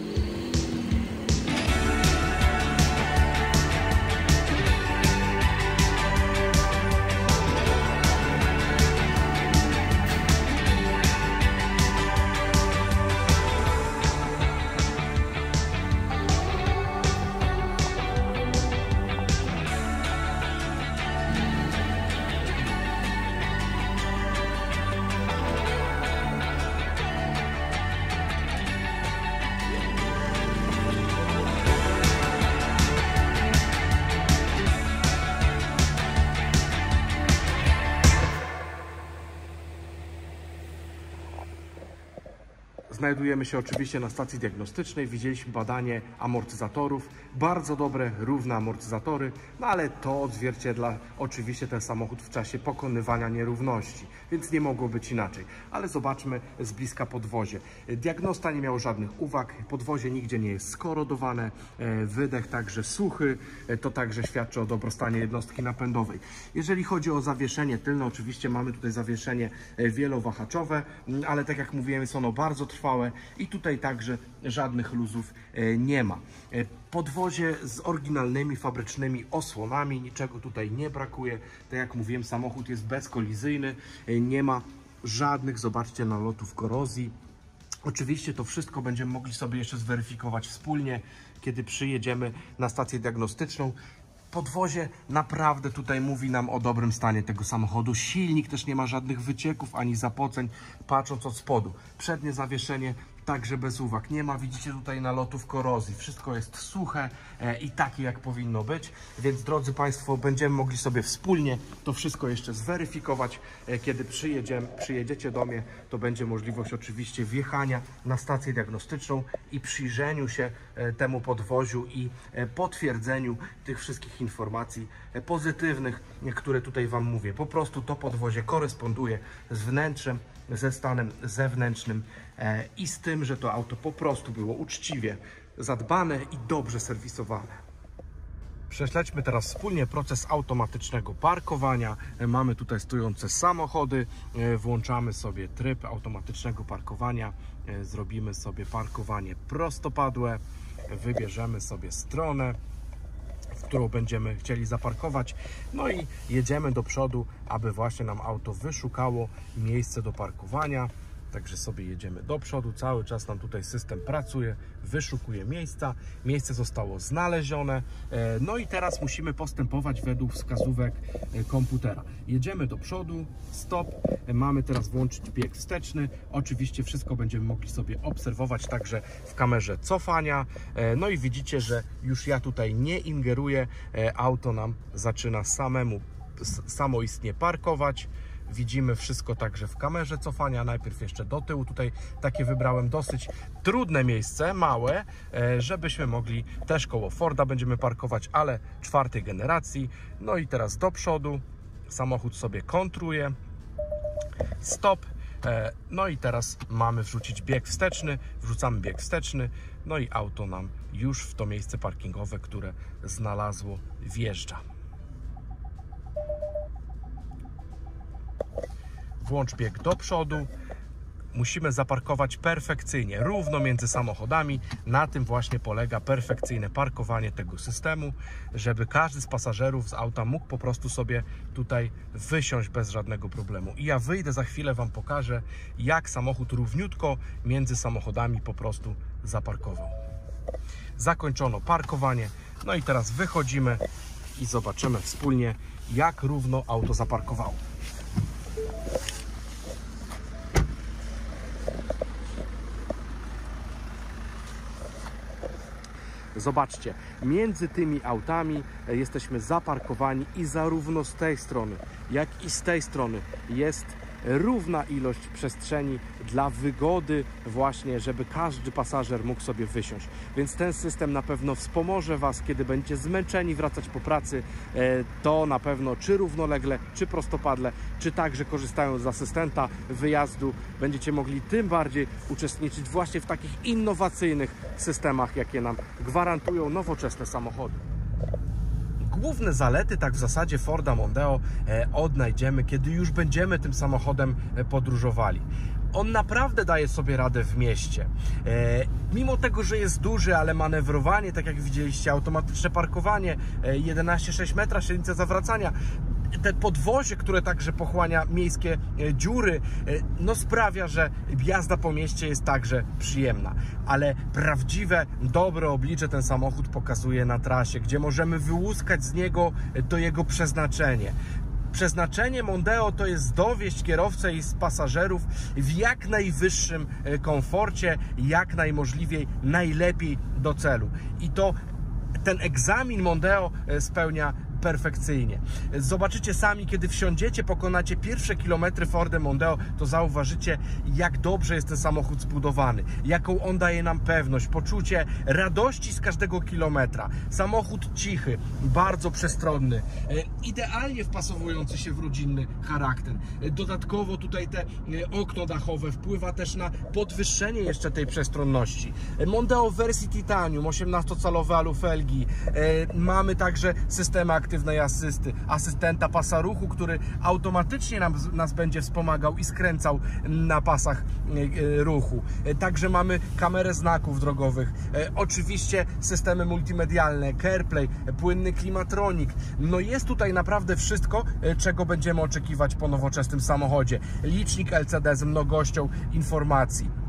Znajdujemy się oczywiście na stacji diagnostycznej, widzieliśmy badanie amortyzatorów, bardzo dobre, równe amortyzatory, no ale to odzwierciedla oczywiście ten samochód w czasie pokonywania nierówności, więc nie mogło być inaczej. Ale zobaczmy z bliska podwozie. Diagnosta nie miał żadnych uwag, podwozie nigdzie nie jest skorodowane, wydech także suchy, to także świadczy o dobrostanie jednostki napędowej. Jeżeli chodzi o zawieszenie tylne, oczywiście mamy tutaj zawieszenie wielowahaczowe, ale tak jak mówiłem, jest ono bardzo trwałe i tutaj także żadnych luzów nie ma. Podwozie z oryginalnymi fabrycznymi osłonami, niczego tutaj nie brakuje. Tak jak mówiłem, samochód jest bezkolizyjny, nie ma żadnych, zobaczcie, nalotów korozji. Oczywiście to wszystko będziemy mogli sobie jeszcze zweryfikować wspólnie, kiedy przyjedziemy na stację diagnostyczną. Podwozie naprawdę tutaj mówi nam o dobrym stanie tego samochodu. Silnik też nie ma żadnych wycieków ani zapoceń, patrząc od spodu. Przednie zawieszenie także bez uwag. Nie ma, widzicie, tutaj nalotów korozji. Wszystko jest suche i takie, jak powinno być. Więc, drodzy Państwo, będziemy mogli sobie wspólnie to wszystko jeszcze zweryfikować. Kiedy przyjedziecie do mnie, to będzie możliwość oczywiście wjechania na stację diagnostyczną i przyjrzeniu się temu podwoziu i potwierdzeniu tych wszystkich informacji pozytywnych, które tutaj Wam mówię. Po prostu to podwozie koresponduje z wnętrzem, ze stanem zewnętrznym i z tym, że to auto po prostu było uczciwie zadbane i dobrze serwisowane. Prześledźmy teraz wspólnie proces automatycznego parkowania. Mamy tutaj stojące samochody. Włączamy sobie tryb automatycznego parkowania. Zrobimy sobie parkowanie prostopadłe. Wybierzemy sobie stronę, w którą będziemy chcieli zaparkować. No i jedziemy do przodu, aby właśnie nam auto wyszukało miejsce do parkowania. Także sobie jedziemy do przodu, cały czas nam tutaj system pracuje, wyszukuje miejsca, miejsce zostało znalezione, no i teraz musimy postępować według wskazówek komputera. Jedziemy do przodu, stop, mamy teraz włączyć bieg wsteczny, oczywiście wszystko będziemy mogli sobie obserwować także w kamerze cofania, no i widzicie, że już ja tutaj nie ingeruję, auto nam zaczyna samoistnie parkować. Widzimy wszystko także w kamerze cofania. Najpierw jeszcze do tyłu. Tutaj takie wybrałem dosyć trudne miejsce, małe, żebyśmy mogli też koło Forda będziemy parkować, ale 4. generacji. No i teraz do przodu. Samochód sobie kontruje. Stop. No i teraz mamy wrzucić bieg wsteczny. Wrzucamy bieg wsteczny. No i auto nam już w to miejsce parkingowe, które znalazło, wjeżdża. Włącz bieg do przodu. Musimy zaparkować perfekcyjnie, równo między samochodami. Na tym właśnie polega perfekcyjne parkowanie tego systemu, żeby każdy z pasażerów z auta mógł po prostu sobie tutaj wysiąść bez żadnego problemu. I ja wyjdę za chwilę, Wam pokażę, jak samochód równiutko między samochodami po prostu zaparkował. Zakończono parkowanie. No i teraz wychodzimy i zobaczymy wspólnie, jak równo auto zaparkowało. Zobaczcie, między tymi autami jesteśmy zaparkowani i zarówno z tej strony, jak i z tej strony jest równa ilość przestrzeni dla wygody właśnie, żeby każdy pasażer mógł sobie wysiąść. Więc ten system na pewno wspomoże Was, kiedy będziecie zmęczeni wracać po pracy, to na pewno czy równolegle, czy prostopadle, czy także korzystając z asystenta wyjazdu, będziecie mogli tym bardziej uczestniczyć właśnie w takich innowacyjnych systemach, jakie nam gwarantują nowoczesne samochody. Główne zalety tak w zasadzie Forda Mondeo odnajdziemy, kiedy już będziemy tym samochodem podróżowali. On naprawdę daje sobie radę w mieście. Mimo tego, że jest duży, ale manewrowanie, tak jak widzieliście, automatyczne parkowanie, 11,6 metra, średnica zawracania, te podwozie, które także pochłania miejskie dziury, no sprawia, że jazda po mieście jest także przyjemna. Ale prawdziwe, dobre oblicze ten samochód pokazuje na trasie, gdzie możemy wyłuskać z niego to jego przeznaczenie. Przeznaczenie Mondeo to jest dowieźć kierowcę i pasażerów w jak najwyższym komforcie, jak najmożliwiej najlepiej do celu. I to ten egzamin Mondeo spełnia perfekcyjnie. Zobaczycie sami, kiedy wsiądziecie, pokonacie pierwsze kilometry Fordem Mondeo, to zauważycie, jak dobrze jest ten samochód zbudowany, jaką on daje nam pewność, poczucie radości z każdego kilometra. Samochód cichy, bardzo przestronny, idealnie wpasowujący się w rodzinny charakter. Dodatkowo tutaj te okno dachowe wpływa też na podwyższenie jeszcze tej przestronności. Mondeo w wersji Titanium, 18-calowe alufelgi. Mamy także systemy aktywnej asystenta pasa ruchu, który automatycznie nas będzie wspomagał i skręcał na pasach ruchu. Także mamy kamerę znaków drogowych, oczywiście systemy multimedialne, CarPlay, płynny klimatronik. No jest tutaj naprawdę wszystko, czego będziemy oczekiwać po nowoczesnym samochodzie. Licznik LCD z mnogością informacji.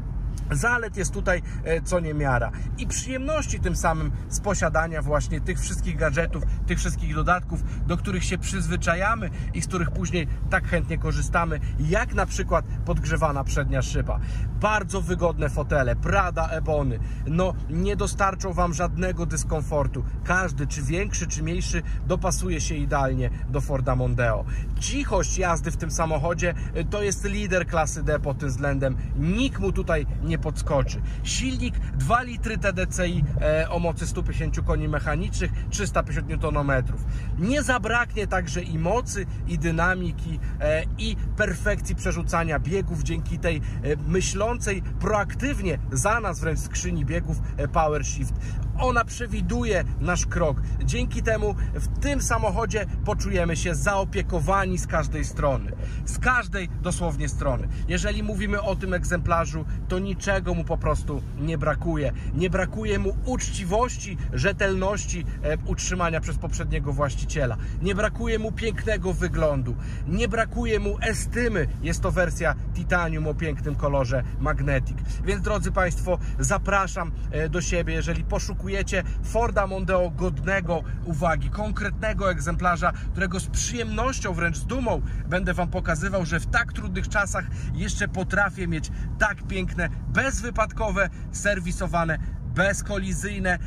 Zalet jest tutaj co niemiara i przyjemności tym samym z posiadania właśnie tych wszystkich gadżetów, tych wszystkich dodatków, do których się przyzwyczajamy i z których później tak chętnie korzystamy, jak na przykład podgrzewana przednia szyba. Bardzo wygodne fotele, Prada Ebony, no nie dostarczą Wam żadnego dyskomfortu. Każdy, czy większy, czy mniejszy, dopasuje się idealnie do Forda Mondeo. Cichość jazdy w tym samochodzie to jest lider klasy D pod tym względem. Nikt mu tutaj nie podskoczy. Silnik 2 litry TDCi o mocy 150 koni mechanicznych, 350 Nm. Nie zabraknie także i mocy, i dynamiki, i perfekcji przerzucania biegów dzięki tej myślącej proaktywnie za nas wręcz skrzyni biegów Power Shift. Ona przewiduje nasz krok. Dzięki temu w tym samochodzie poczujemy się zaopiekowani z każdej strony. Z każdej dosłownie strony. Jeżeli mówimy o tym egzemplarzu, to niczego mu po prostu nie brakuje. Nie brakuje mu uczciwości, rzetelności utrzymania przez poprzedniego właściciela. Nie brakuje mu pięknego wyglądu. Nie brakuje mu estymy. Jest to wersja Titanium o pięknym kolorze Magnetic. Więc drodzy Państwo, zapraszam do siebie, jeżeli poszukujecie Forda Mondeo godnego uwagi, konkretnego egzemplarza, którego z przyjemnością, wręcz z dumą będę Wam pokazywał, że w tak trudnych czasach jeszcze potrafię mieć tak piękne, bezwypadkowe, serwisowane, bezkolizyjne,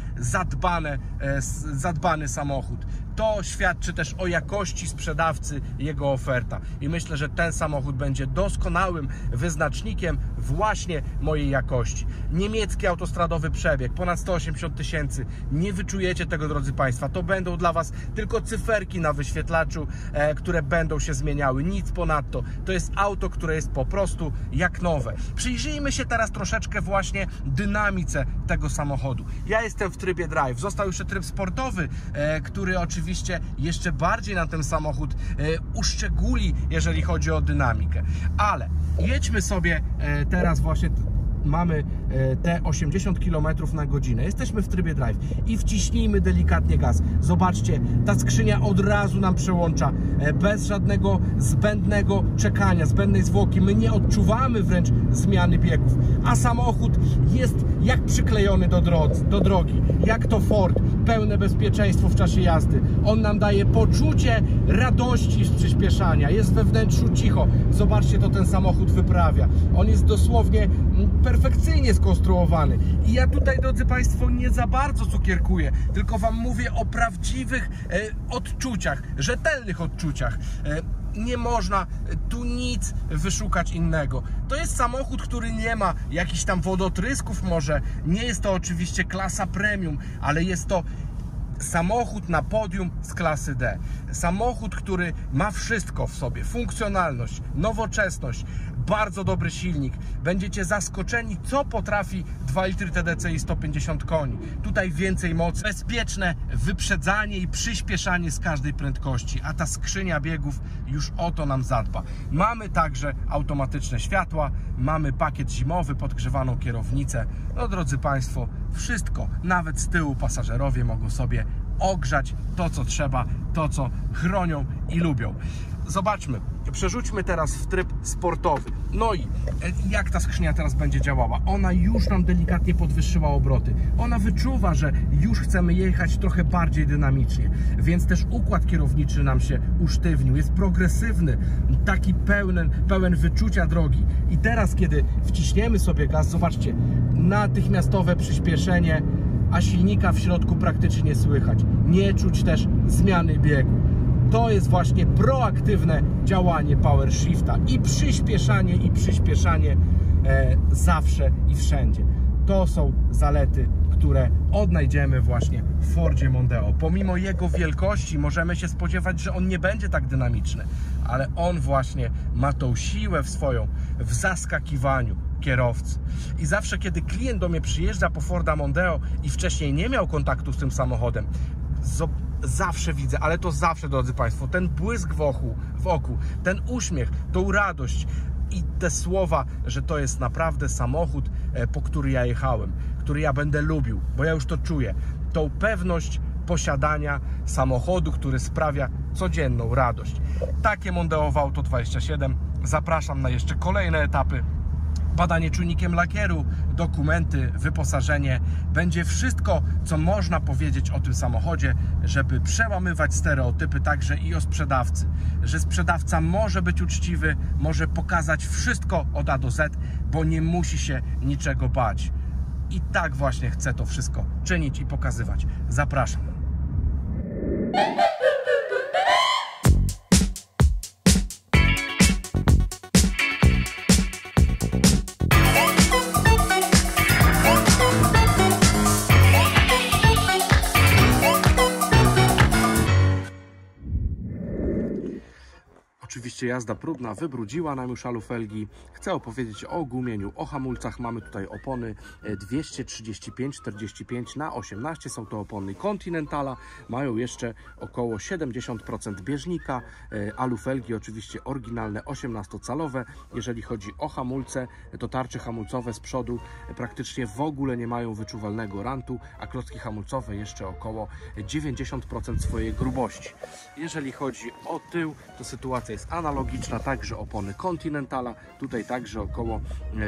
zadbany samochód. To świadczy też o jakości sprzedawcy jego oferta. I myślę, że ten samochód będzie doskonałym wyznacznikiem właśnie mojej jakości. Niemiecki autostradowy przebieg, ponad 180 tysięcy. Nie wyczujecie tego, drodzy Państwa. To będą dla Was tylko cyferki na wyświetlaczu, które będą się zmieniały. Nic ponadto. To jest auto, które jest po prostu jak nowe. Przyjrzyjmy się teraz troszeczkę właśnie dynamice tego samochodu. Ja jestem w trybie drive. Został jeszcze tryb sportowy, który oczywiście jeszcze bardziej na ten samochód uszczególi, jeżeli chodzi o dynamikę. Ale jedźmy sobie teraz właśnie, mamy te 80 km na godzinę. Jesteśmy w trybie drive i wciśnijmy delikatnie gaz. Zobaczcie, ta skrzynia od razu nam przełącza, bez żadnego zbędnego czekania, zbędnej zwłoki. My nie odczuwamy wręcz zmiany biegów, a samochód jest jak przyklejony do drogi. Jak to Ford, pełne bezpieczeństwo w czasie jazdy. On nam daje poczucie radości z przyspieszania. Jest we wnętrzu cicho. Zobaczcie, to ten samochód wyprawia. On jest dosłownie perfekcyjnie skonstruowany. I ja tutaj, drodzy Państwo, nie za bardzo cukierkuję, tylko Wam mówię o prawdziwych odczuciach, rzetelnych odczuciach. Nie można tu nic wyszukać innego. To jest samochód, który nie ma jakichś tam wodotrysków może. Nie jest to oczywiście klasa premium, ale jest to samochód na podium z klasy D. Samochód, który ma wszystko w sobie. Funkcjonalność, nowoczesność, bardzo dobry silnik. Będziecie zaskoczeni, co potrafi 2 litry TDCi 150 koni. Tutaj więcej mocy, bezpieczne wyprzedzanie i przyspieszanie z każdej prędkości, a ta skrzynia biegów już o to nam zadba. Mamy także automatyczne światła, mamy pakiet zimowy, podgrzewaną kierownicę. No drodzy Państwo, wszystko, nawet z tyłu pasażerowie mogą sobie ogrzać to, co trzeba, to, co chronią i lubią. Zobaczmy, przerzućmy teraz w tryb sportowy. No i jak ta skrzynia teraz będzie działała? Ona już nam delikatnie podwyższyła obroty. Ona wyczuwa, że już chcemy jechać trochę bardziej dynamicznie, więc też układ kierowniczy nam się usztywnił. Jest progresywny, taki pełen wyczucia drogi. I teraz, kiedy wciśniemy sobie gaz, zobaczcie, natychmiastowe przyspieszenie, a silnika w środku praktycznie nie słychać. Nie czuć też zmiany biegu. To jest właśnie proaktywne działanie Power Shifta i przyspieszanie zawsze i wszędzie. To są zalety, które odnajdziemy właśnie w Fordzie Mondeo. Pomimo jego wielkości możemy się spodziewać, że on nie będzie tak dynamiczny, ale on właśnie ma tą siłę w zaskakiwaniu kierowcy. I zawsze, kiedy klient do mnie przyjeżdża po Forda Mondeo i wcześniej nie miał kontaktu z tym samochodem, zawsze widzę, ale to zawsze, drodzy Państwo, ten błysk w oku, ten uśmiech, tą radość i te słowa, że to jest naprawdę samochód, po który ja jechałem, który ja będę lubił, bo ja już to czuję. Tą pewność posiadania samochodu, który sprawia codzienną radość. Takie Mondeo w Auto 27. Zapraszam na jeszcze kolejne etapy badanie czujnikiem lakieru, dokumenty, wyposażenie. Będzie wszystko, co można powiedzieć o tym samochodzie, żeby przełamywać stereotypy także i o sprzedawcy. Że sprzedawca może być uczciwy, może pokazać wszystko od A do Z, bo nie musi się niczego bać. I tak właśnie chcę to wszystko czynić i pokazywać. Zapraszam. Oczywiście jazda próbna wybrudziła nam już alufelgi. Chcę opowiedzieć o gumieniu, o hamulcach. Mamy tutaj opony 235/45 na 18. Są to opony Continentala. Mają jeszcze około 70% bieżnika. Alufelgi oczywiście oryginalne 18-calowe. Jeżeli chodzi o hamulce, to tarcze hamulcowe z przodu praktycznie w ogóle nie mają wyczuwalnego rantu, a klocki hamulcowe jeszcze około 90% swojej grubości. Jeżeli chodzi o tył, to sytuacja jest analogiczna, także opony Continentala, tutaj także około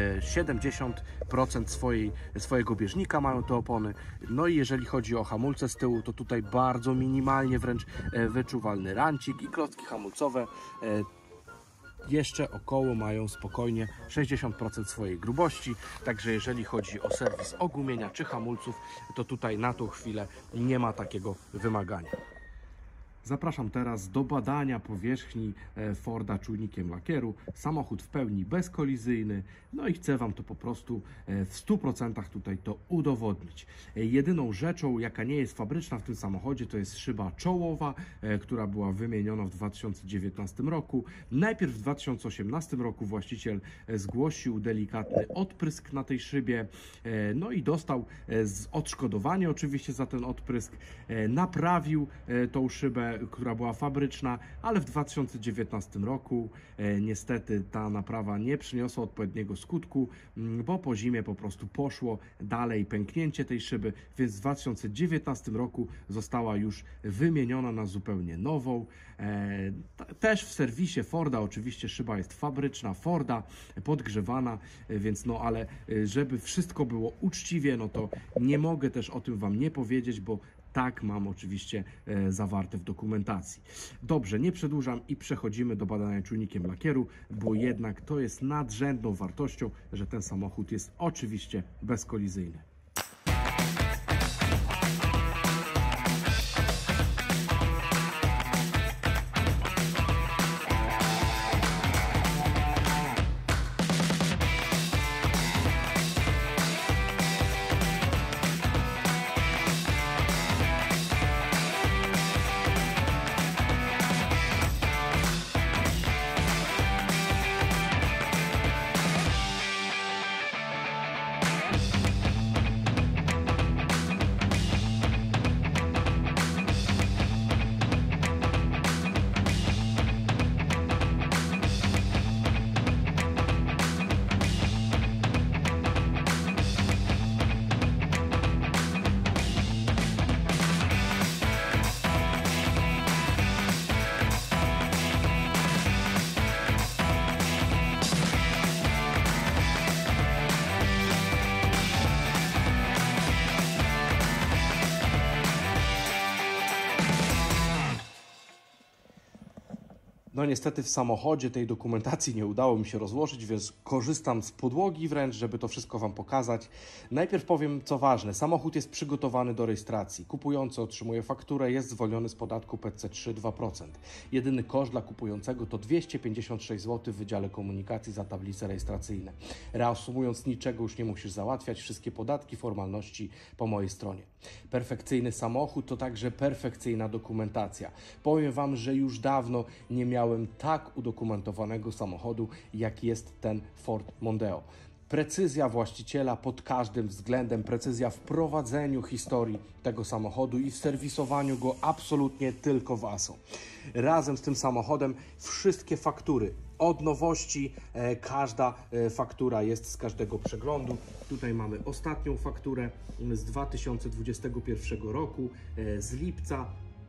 70% swojego bieżnika mają te opony. No i jeżeli chodzi o hamulce z tyłu, to tutaj bardzo minimalnie wręcz wyczuwalny rancik i klocki hamulcowe jeszcze około mają spokojnie 60% swojej grubości, także jeżeli chodzi o serwis ogumienia czy hamulców, to tutaj na tą chwilę nie ma takiego wymagania. Zapraszam teraz do badania powierzchni Forda czujnikiem lakieru. Samochód w pełni bezkolizyjny, no i chcę Wam to po prostu w 100% tutaj to udowodnić. Jedyną rzeczą, jaka nie jest fabryczna w tym samochodzie, to jest szyba czołowa, która była wymieniona w 2019 roku. Najpierw w 2018 roku właściciel zgłosił delikatny odprysk na tej szybie, no i dostał odszkodowanie oczywiście za ten odprysk, naprawił tą szybę, która była fabryczna, ale w 2019 roku niestety ta naprawa nie przyniosła odpowiedniego skutku, bo po zimie po prostu poszło dalej pęknięcie tej szyby, więc w 2019 roku została już wymieniona na zupełnie nową. Też w serwisie Forda oczywiście szyba jest fabryczna Forda, podgrzewana, więc no ale żeby wszystko było uczciwie, no to nie mogę też o tym Wam nie powiedzieć, bo tak mam oczywiście zawarte w dokumentacji. Dobrze, nie przedłużam i przechodzimy do badania czujnikiem lakieru, bo jednak to jest nadrzędną wartością, że ten samochód jest oczywiście bezkolizyjny. No niestety w samochodzie tej dokumentacji nie udało mi się rozłożyć, więc korzystam z podłogi wręcz, żeby to wszystko Wam pokazać. Najpierw powiem, co ważne. Samochód jest przygotowany do rejestracji. Kupujący otrzymuje fakturę, jest zwolniony z podatku PCC 2%. Jedyny koszt dla kupującego to 256 zł w Wydziale Komunikacji za tablice rejestracyjne. Reasumując, niczego już nie musisz załatwiać, wszystkie podatki, formalności po mojej stronie. Perfekcyjny samochód to także perfekcyjna dokumentacja. Powiem Wam, że już dawno nie miałem tak udokumentowanego samochodu, jak jest ten Ford Mondeo. Precyzja właściciela pod każdym względem, precyzja w prowadzeniu historii tego samochodu i w serwisowaniu go absolutnie tylko Wasą. Razem z tym samochodem wszystkie faktury, od nowości, każda faktura jest z każdego przeglądu. Tutaj mamy ostatnią fakturę z 2021 roku, z lipca.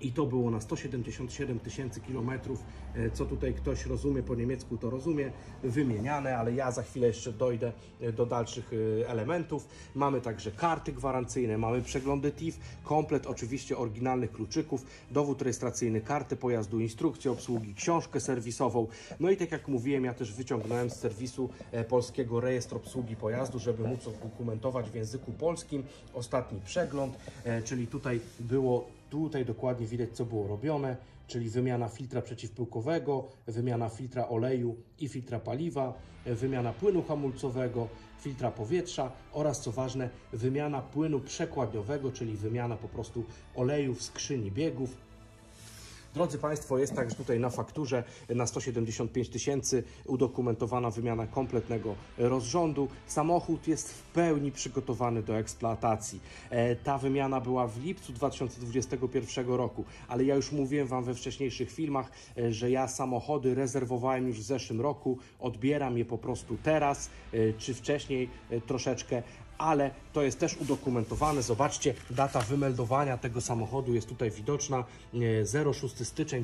I to było na 177 tysięcy kilometrów, co tutaj ktoś rozumie po niemiecku, to rozumie, wymieniane, ale ja za chwilę jeszcze dojdę do dalszych elementów. Mamy także karty gwarancyjne, mamy przeglądy TIF, komplet oczywiście oryginalnych kluczyków, dowód rejestracyjny karty pojazdu, instrukcję obsługi, książkę serwisową. No i tak jak mówiłem, ja też wyciągnąłem z serwisu polskiego rejestr obsługi pojazdu, żeby móc dokumentować w języku polskim ostatni przegląd, czyli tutaj dokładnie widać, co było robione, czyli wymiana filtra przeciwpyłkowego, wymiana filtra oleju i filtra paliwa, wymiana płynu hamulcowego, filtra powietrza oraz, co ważne, wymiana płynu przekładniowego, czyli wymiana po prostu oleju w skrzyni biegów. Drodzy Państwo, jest także tutaj na fakturze na 175 tysięcy udokumentowana wymiana kompletnego rozrządu. Samochód jest w pełni przygotowany do eksploatacji. Ta wymiana była w lipcu 2021 roku, ale ja już mówiłem Wam we wcześniejszych filmach, że ja samochody rezerwowałem już w zeszłym roku, odbieram je po prostu teraz, czy wcześniej troszeczkę, ale to jest też udokumentowane. Zobaczcie, data wymeldowania tego samochodu jest tutaj widoczna, 6 styczeń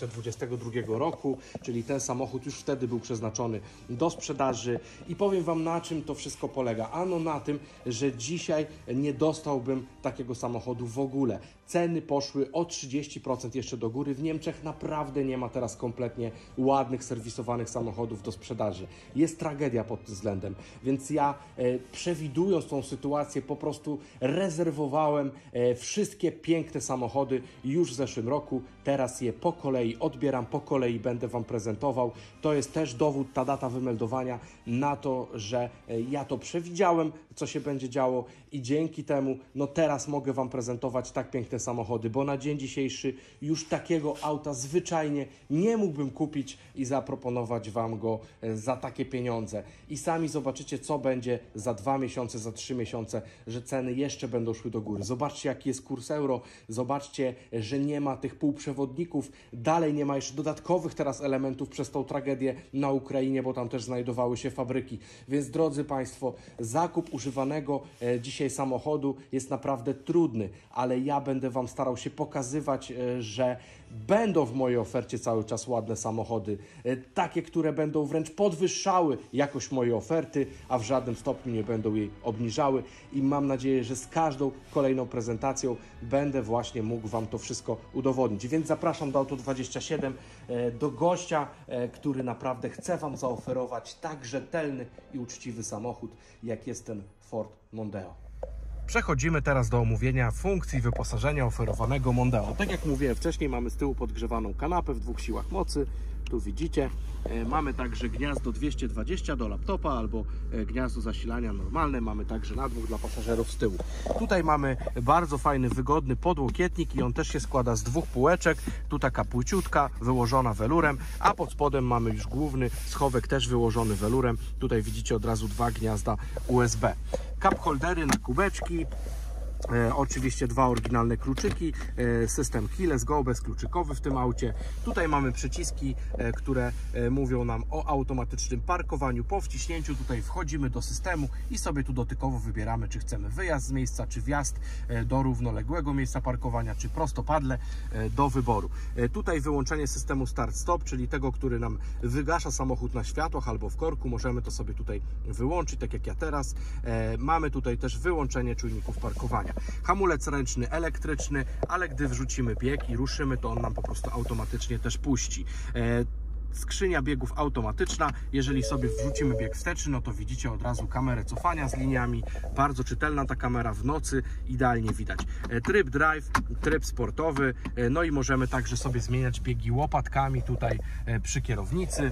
2022 roku, czyli ten samochód już wtedy był przeznaczony do sprzedaży i powiem Wam, na czym to wszystko polega. Ano na tym, że dzisiaj nie dostałbym takiego samochodu w ogóle. Ceny poszły o 30% jeszcze do góry. W Niemczech naprawdę nie ma teraz kompletnie ładnych, serwisowanych samochodów do sprzedaży. Jest tragedia pod tym względem, więc ja przewidując tą sytuację po prostu rezerwowałem wszystkie piękne samochody już w zeszłym roku. Teraz je po kolei odbieram, po kolei będę Wam prezentował. To jest też dowód, ta data wymeldowania, na to, że ja to przewidziałem, co się będzie działo i dzięki temu no teraz mogę Wam prezentować tak piękne samochody, bo na dzień dzisiejszy już takiego auta zwyczajnie nie mógłbym kupić i zaproponować Wam go za takie pieniądze. I sami zobaczycie, co będzie za 2 miesiące, za 3 miesiące, że ceny jeszcze będą szły do góry. Zobaczcie, jaki jest kurs euro, zobaczcie, że nie ma tych półprzewodników, dalej nie ma jeszcze dodatkowych teraz elementów przez tą tragedię na Ukrainie, bo tam też znajdowały się fabryki. Więc drodzy Państwo, zakup używanego dzisiaj samochodu jest naprawdę trudny, ale ja będę Wam starał się pokazywać, że będą w mojej ofercie cały czas ładne samochody, takie, które będą wręcz podwyższały jakość mojej oferty, a w żadnym stopniu nie będą jej obniżały i mam nadzieję, że z każdą kolejną prezentacją będę właśnie mógł Wam to wszystko udowodnić. Więc zapraszam do Auto27, do gościa, który naprawdę chce Wam zaoferować tak rzetelny i uczciwy samochód, jak jest ten Ford Mondeo. Przechodzimy teraz do omówienia funkcji wyposażenia oferowanego Mondeo. Tak jak mówiłem wcześniej, mamy z tyłu podgrzewaną kanapę w 2 siłach mocy. Tu widzicie, mamy także gniazdo 220 do laptopa albo gniazdo zasilania normalne. Mamy także nadmuch dla pasażerów z tyłu. Tutaj mamy bardzo fajny, wygodny podłokietnik i on też się składa z 2 półeczek. Tu taka płyciutka wyłożona welurem, a pod spodem mamy już główny schowek też wyłożony welurem. Tutaj widzicie od razu 2 gniazda USB. Cup holdery na kubeczki. Oczywiście 2 oryginalne kluczyki, system keyless go, bezkluczykowy w tym aucie. Tutaj mamy przyciski, które mówią nam o automatycznym parkowaniu. Po wciśnięciu tutaj wchodzimy do systemu i sobie tu dotykowo wybieramy, czy chcemy wyjazd z miejsca, czy wjazd do równoległego miejsca parkowania, czy prostopadle, do wyboru. Tutaj wyłączenie systemu start-stop, czyli tego, który nam wygasza samochód na światłach albo w korku. Możemy to sobie tutaj wyłączyć, tak jak ja teraz. Mamy tutaj też wyłączenie czujników parkowania. Hamulec ręczny elektryczny, ale gdy wrzucimy bieg i ruszymy, to on nam po prostu automatycznie też puści. Skrzynia biegów automatyczna. Jeżeli sobie wrzucimy bieg wsteczny, no to widzicie od razu kamerę cofania z liniami. Bardzo czytelna ta kamera w nocy, idealnie widać. Tryb drive, tryb sportowy, no i możemy także sobie zmieniać biegi łopatkami tutaj przy kierownicy.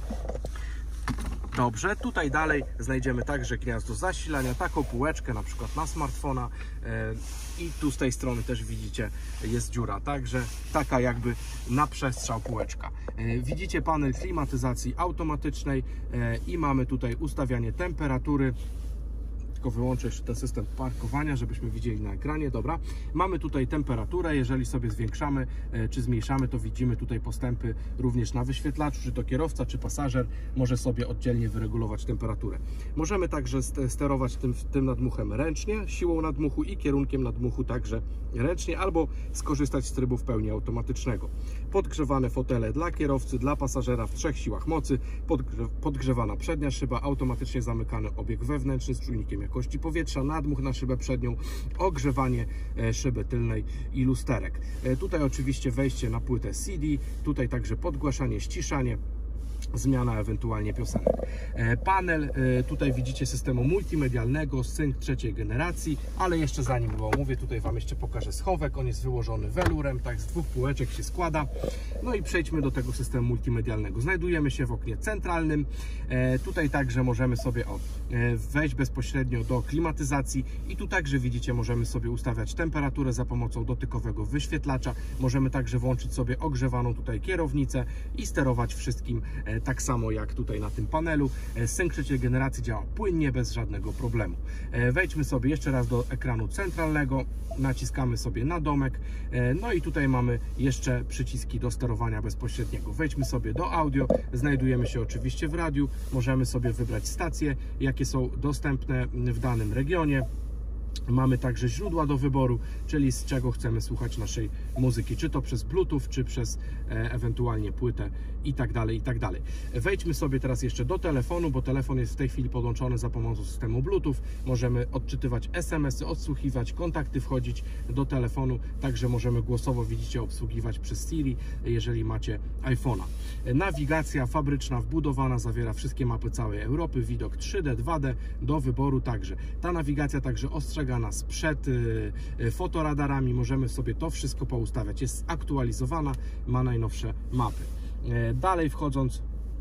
Dobrze, tutaj dalej znajdziemy także gniazdo zasilania, taką półeczkę na przykład na smartfona i tu z tej strony też widzicie jest dziura, także taka jakby na przestrzał półeczka. Widzicie panel klimatyzacji automatycznej i mamy tutaj ustawianie temperatury, tylko wyłączę jeszcze ten system parkowania, żebyśmy widzieli na ekranie. Dobra, mamy tutaj temperaturę, jeżeli sobie zwiększamy czy zmniejszamy, to widzimy tutaj postępy również na wyświetlaczu, czy to kierowca, czy pasażer może sobie oddzielnie wyregulować temperaturę. Możemy także sterować tym nadmuchem ręcznie, siłą nadmuchu i kierunkiem nadmuchu także ręcznie, albo skorzystać z trybu w pełni automatycznego. Podgrzewane fotele dla kierowcy, dla pasażera w 3 siłach mocy, podgrzewana przednia szyba, automatycznie zamykany obieg wewnętrzny z czujnikiem jakości powietrza, nadmuch na szybę przednią, ogrzewanie szyby tylnej i lusterek. Tutaj oczywiście wejście na płytę CD, tutaj także podgłaszanie, ściszanie, zmiana ewentualnie piosenek. Panel, tutaj widzicie systemu multimedialnego, sync 3. generacji, ale jeszcze zanim mówię, tutaj Wam jeszcze pokażę schowek. On jest wyłożony welurem, tak z 2 półeczek się składa. No i przejdźmy do tego systemu multimedialnego. Znajdujemy się w oknie centralnym. Tutaj także możemy sobie wejść bezpośrednio do klimatyzacji i tu także widzicie, możemy sobie ustawiać temperaturę za pomocą dotykowego wyświetlacza. Możemy także włączyć sobie ogrzewaną tutaj kierownicę i sterować wszystkim tak samo jak tutaj na tym panelu. Sync 3. generacji działa płynnie, bez żadnego problemu. Wejdźmy sobie jeszcze raz do ekranu centralnego, naciskamy sobie na domek, no i tutaj mamy jeszcze przyciski do sterowania bezpośredniego. Wejdźmy sobie do audio, znajdujemy się oczywiście w radiu, możemy sobie wybrać stacje, jakie są dostępne w danym regionie. Mamy także źródła do wyboru, czyli z czego chcemy słuchać naszej muzyki, czy to przez Bluetooth, czy przez ewentualnie płytę i tak dalej, i tak dalej. Wejdźmy sobie teraz jeszcze do telefonu, bo telefon jest w tej chwili podłączony za pomocą systemu Bluetooth. Możemy odczytywać SMS-y, odsłuchiwać, kontakty wchodzić do telefonu, także możemy głosowo, widzicie, obsługiwać przez Siri, jeżeli macie iPhone'a. Nawigacja fabryczna, wbudowana, zawiera wszystkie mapy całej Europy, widok 3D, 2D do wyboru także. Ta nawigacja także ostrzega nas przed fotoradarami, możemy sobie to wszystko poustawiać. Jest aktualizowana, ma najnowsze mapy. Dalej wchodząc,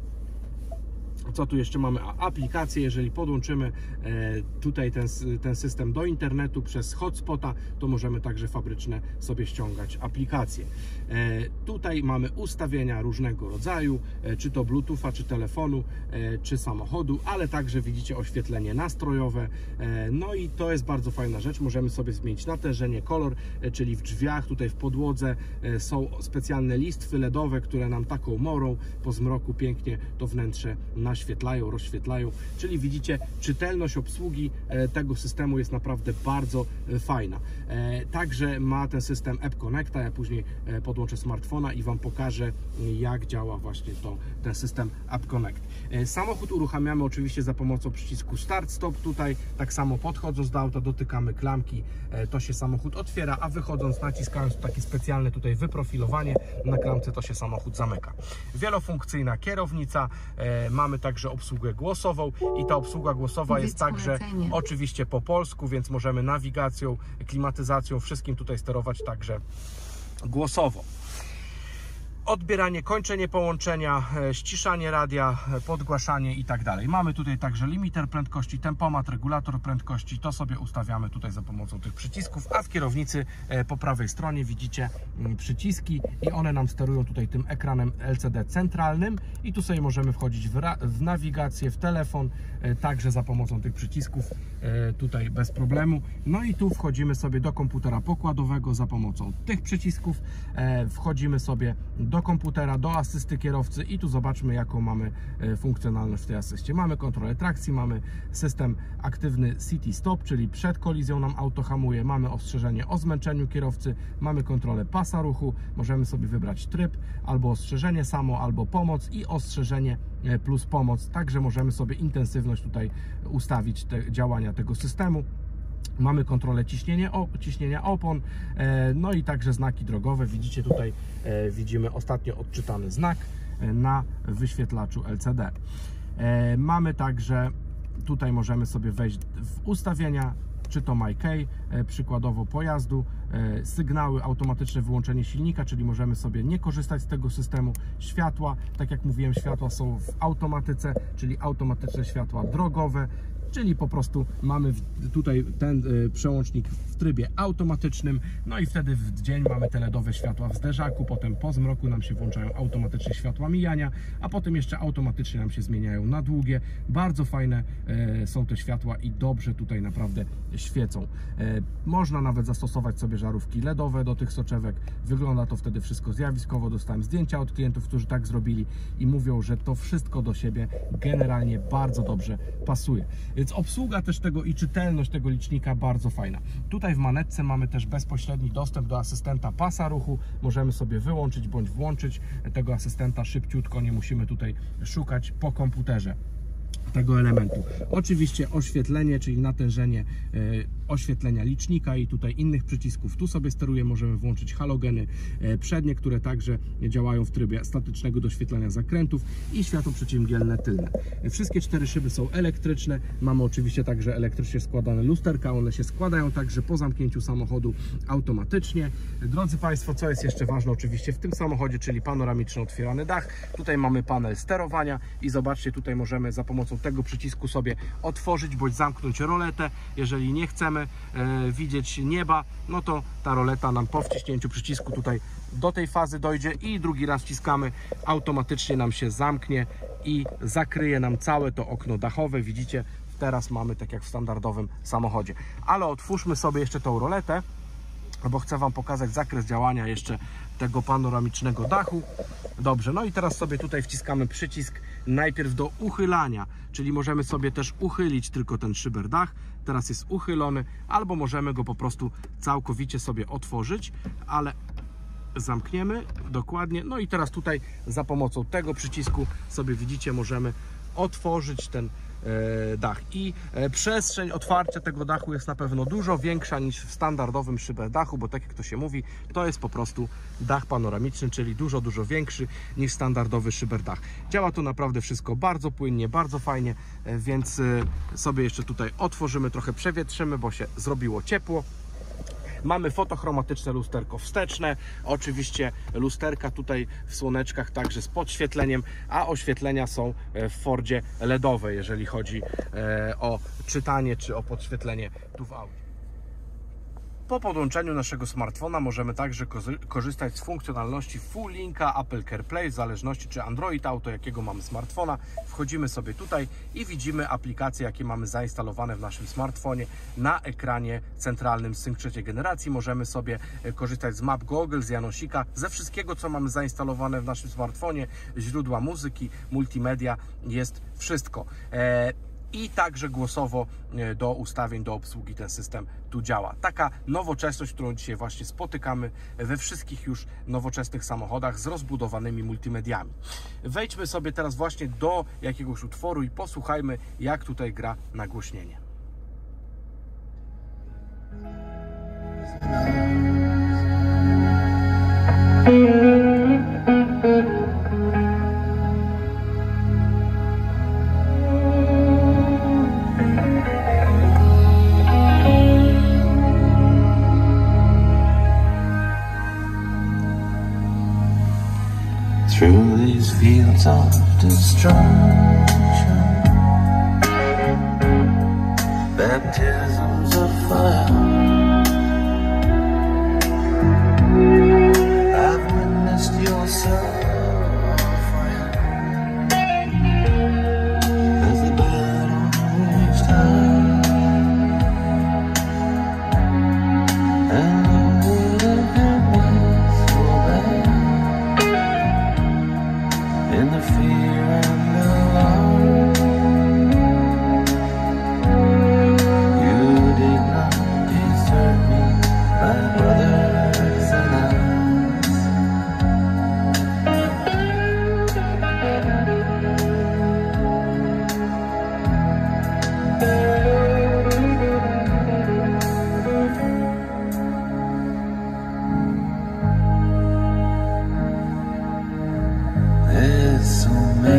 co tu jeszcze mamy? Aplikacje. Jeżeli podłączymy tutaj ten system do internetu przez hotspota, to możemy także fabryczne sobie ściągać aplikacje. Tutaj mamy ustawienia różnego rodzaju, czy to Bluetootha, czy telefonu, czy samochodu, ale także widzicie oświetlenie nastrojowe. No i to jest bardzo fajna rzecz. Możemy sobie zmienić natężenie, kolor, czyli w drzwiach, tutaj w podłodze są specjalne listwy LEDowe, które nam taką morą po zmroku pięknie to wnętrze naświetlają, rozświetlają, czyli widzicie, czytelność obsługi tego systemu jest naprawdę bardzo fajna. Także ma ten system App Connecta, ja później podłączę smartfona i Wam pokażę, jak działa właśnie ten system App Connect. Samochód uruchamiamy oczywiście za pomocą przycisku Start Stop. Tutaj tak samo podchodząc do auta dotykamy klamki, to się samochód otwiera, a wychodząc, naciskając takie specjalne tutaj wyprofilowanie na klamce, to się samochód zamyka. Wielofunkcyjna kierownica, mamy także obsługę głosową i ta obsługa głosowa jest także oczywiście po polsku, więc możemy nawigacją, klimatyzacją, wszystkim tutaj sterować także głosowo. Odbieranie, kończenie połączenia, ściszanie radia, podgłaszanie i tak dalej. Mamy tutaj także limiter prędkości, tempomat, regulator prędkości. To sobie ustawiamy tutaj za pomocą tych przycisków, a w kierownicy po prawej stronie widzicie przyciski i one nam sterują tutaj tym ekranem LCD centralnym i tu sobie możemy wchodzić w nawigację, w telefon, także za pomocą tych przycisków tutaj bez problemu. No i tu wchodzimy sobie do komputera pokładowego za pomocą tych przycisków. Wchodzimy sobie do komputera, do asysty kierowcy i tu zobaczmy, jaką mamy funkcjonalność w tej asyście. Mamy kontrolę trakcji, mamy system aktywny City Stop, czyli przed kolizją nam auto hamuje, mamy ostrzeżenie o zmęczeniu kierowcy, mamy kontrolę pasa ruchu, możemy sobie wybrać tryb, albo ostrzeżenie samo, albo pomoc i ostrzeżenie plus pomoc. Także możemy sobie intensywność tutaj ustawić działania tego systemu. Mamy kontrolę ciśnienia opon, no i także znaki drogowe. Widzicie tutaj, widzimy ostatnio odczytany znak na wyświetlaczu LCD. Mamy także, tutaj możemy sobie wejść w ustawienia, czy to MyKey, przykładowo pojazdu, sygnały, automatyczne wyłączenie silnika, czyli możemy sobie nie korzystać z tego systemu. Światła, tak jak mówiłem, światła są w automatyce, czyli automatyczne światła drogowe. czyli po prostu mamy tutaj ten przełącznik w trybie automatycznym, no i wtedy w dzień mamy te LEDowe światła w zderzaku, potem po zmroku nam się włączają automatycznie światła mijania, a potem jeszcze automatycznie nam się zmieniają na długie. Bardzo fajne są te światła i dobrze tutaj naprawdę świecą. Można nawet zastosować sobie żarówki LEDowe do tych soczewek. Wygląda to wtedy wszystko zjawiskowo. Dostałem zdjęcia od klientów, którzy tak zrobili i mówią, że to wszystko do siebie generalnie bardzo dobrze pasuje. Więc obsługa też tego i czytelność tego licznika bardzo fajna. Tutaj w manetce mamy też bezpośredni dostęp do asystenta pasa ruchu. Możemy sobie wyłączyć bądź włączyć tego asystenta szybciutko, nie musimy tutaj szukać po komputerze tego elementu. Oczywiście oświetlenie, czyli natężenie oświetlenia licznika i tutaj innych przycisków. Tu sobie steruję, możemy włączyć halogeny przednie, które także działają w trybie statycznego doświetlania zakrętów i światło przeciwmgielne tylne. Wszystkie 4 szyby są elektryczne. Mamy oczywiście także elektrycznie składane lusterka. One się składają także po zamknięciu samochodu automatycznie. Drodzy Państwo, co jest jeszcze ważne oczywiście w tym samochodzie, czyli panoramiczny otwierany dach. Tutaj mamy panel sterowania i zobaczcie, tutaj możemy za pomocą tego przycisku sobie otworzyć bądź zamknąć roletę. Jeżeli nie chcemy widzieć nieba, no to ta roleta nam po wciśnięciu przycisku tutaj do tej fazy dojdzie i drugi raz wciskamy, automatycznie nam się zamknie i zakryje nam całe to okno dachowe. Widzicie, teraz mamy tak jak w standardowym samochodzie. Ale otwórzmy sobie jeszcze tą roletę, bo chcę Wam pokazać zakres działania jeszcze tego panoramicznego dachu. Dobrze, no i teraz sobie tutaj wciskamy przycisk najpierw do uchylania, czyli możemy sobie też uchylić tylko ten szyberdach. Teraz jest uchylony, albo możemy go po prostu całkowicie sobie otworzyć, ale zamkniemy dokładnie. No i teraz tutaj za pomocą tego przycisku sobie widzicie, możemy otworzyć ten dach i przestrzeń otwarcia tego dachu jest na pewno dużo większa niż w standardowym szyberdachu, bo tak jak to się mówi, to jest po prostu dach panoramiczny, czyli dużo większy niż standardowy szyberdach. Działa to naprawdę wszystko bardzo płynnie, bardzo fajnie, więc sobie jeszcze tutaj otworzymy, trochę przewietrzymy, bo się zrobiło ciepło. Mamy fotochromatyczne lusterko wsteczne, oczywiście lusterka tutaj w słoneczkach także z podświetleniem, a oświetlenia są w Fordzie LEDowe, jeżeli chodzi o czytanie czy o podświetlenie tu w aucie. Po podłączeniu naszego smartfona możemy także korzystać z funkcjonalności Full Linka, Apple CarPlay, w zależności czy Android Auto, jakiego mamy smartfona. Wchodzimy sobie tutaj i widzimy aplikacje, jakie mamy zainstalowane w naszym smartfonie. Na ekranie centralnym Sync 3. generacji możemy sobie korzystać z map Google, z Janosika, ze wszystkiego, co mamy zainstalowane w naszym smartfonie. Źródła muzyki, multimedia, jest wszystko. I także głosowo do ustawień, do obsługi ten system tu działa. Taka nowoczesność, którą dzisiaj właśnie spotykamy we wszystkich już nowoczesnych samochodach z rozbudowanymi multimediami. Wejdźmy sobie teraz właśnie do jakiegoś utworu i posłuchajmy, jak tutaj gra nagłośnienie. Through these fields of destruction, baptisms of fire, I've witnessed your suffering as the battle reached high, and the wilderness will bear in the fear and the alarm. You did not desert me, my brothers and There's so many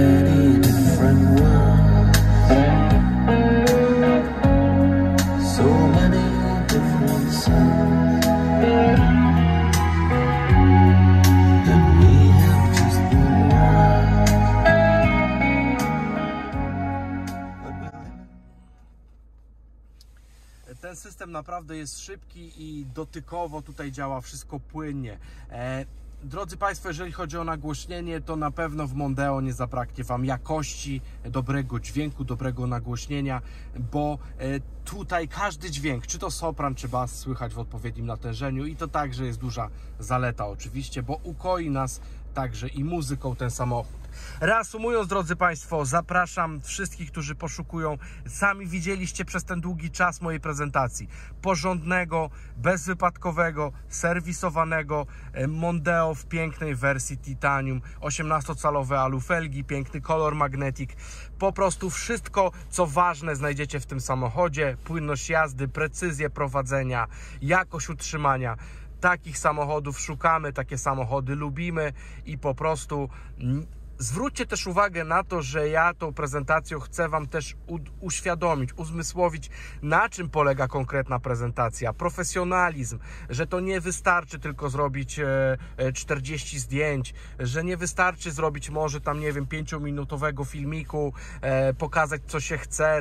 naprawdę jest szybki i dotykowo tutaj działa wszystko płynnie. Drodzy Państwo, jeżeli chodzi o nagłośnienie, to na pewno w Mondeo nie zabraknie Wam jakości, dobrego dźwięku, dobrego nagłośnienia, bo tutaj każdy dźwięk, czy to sopran, czy bas, słychać w odpowiednim natężeniu i to także jest duża zaleta oczywiście, bo ukoi nas także i muzyką ten samochód. Reasumując, drodzy Państwo, zapraszam wszystkich, którzy poszukują, sami widzieliście przez ten długi czas mojej prezentacji, porządnego, bezwypadkowego, serwisowanego Mondeo w pięknej wersji Titanium, 18-calowe alufelgi, piękny kolor magnetic, po prostu wszystko, co ważne, znajdziecie w tym samochodzie, płynność jazdy, precyzję prowadzenia, jakość utrzymania. Takich samochodów szukamy, takie samochody lubimy i po prostu zwróćcie też uwagę na to, że ja tą prezentacją chcę Wam też uświadomić, uzmysłowić, na czym polega konkretna prezentacja, profesjonalizm, że to nie wystarczy tylko zrobić 40 zdjęć, że nie wystarczy zrobić może tam, nie wiem, 5-minutowego filmiku, pokazać co się chce,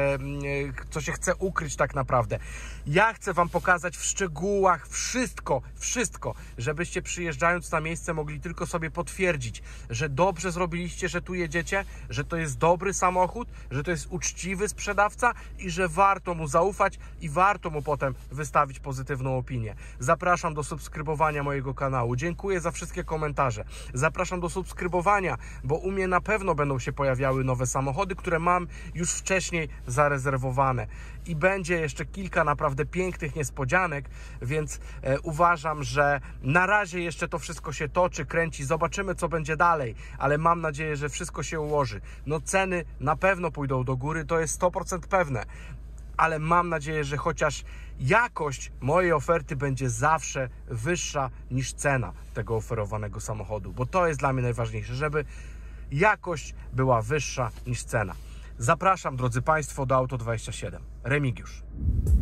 co się chce ukryć tak naprawdę. Ja chcę Wam pokazać w szczegółach wszystko, żebyście przyjeżdżając na miejsce mogli tylko sobie potwierdzić, że dobrze zrobiliście, że tu jedziecie, że to jest dobry samochód, że to jest uczciwy sprzedawca i że warto mu zaufać i warto mu potem wystawić pozytywną opinię. Zapraszam do subskrybowania mojego kanału. Dziękuję za wszystkie komentarze. Zapraszam do subskrybowania, bo u mnie na pewno będą się pojawiały nowe samochody, które mam już wcześniej zarezerwowane. I będzie jeszcze kilka naprawdę pięknych niespodzianek, więc uważam, że na razie jeszcze to wszystko się toczy, kręci. Zobaczymy, co będzie dalej, ale mam nadzieję, że wszystko się ułoży. No ceny na pewno pójdą do góry, to jest 100% pewne, ale mam nadzieję, że chociaż jakość mojej oferty będzie zawsze wyższa niż cena tego oferowanego samochodu, bo to jest dla mnie najważniejsze, żeby jakość była wyższa niż cena. Zapraszam, drodzy Państwo, do Auto 27. Remigiusz.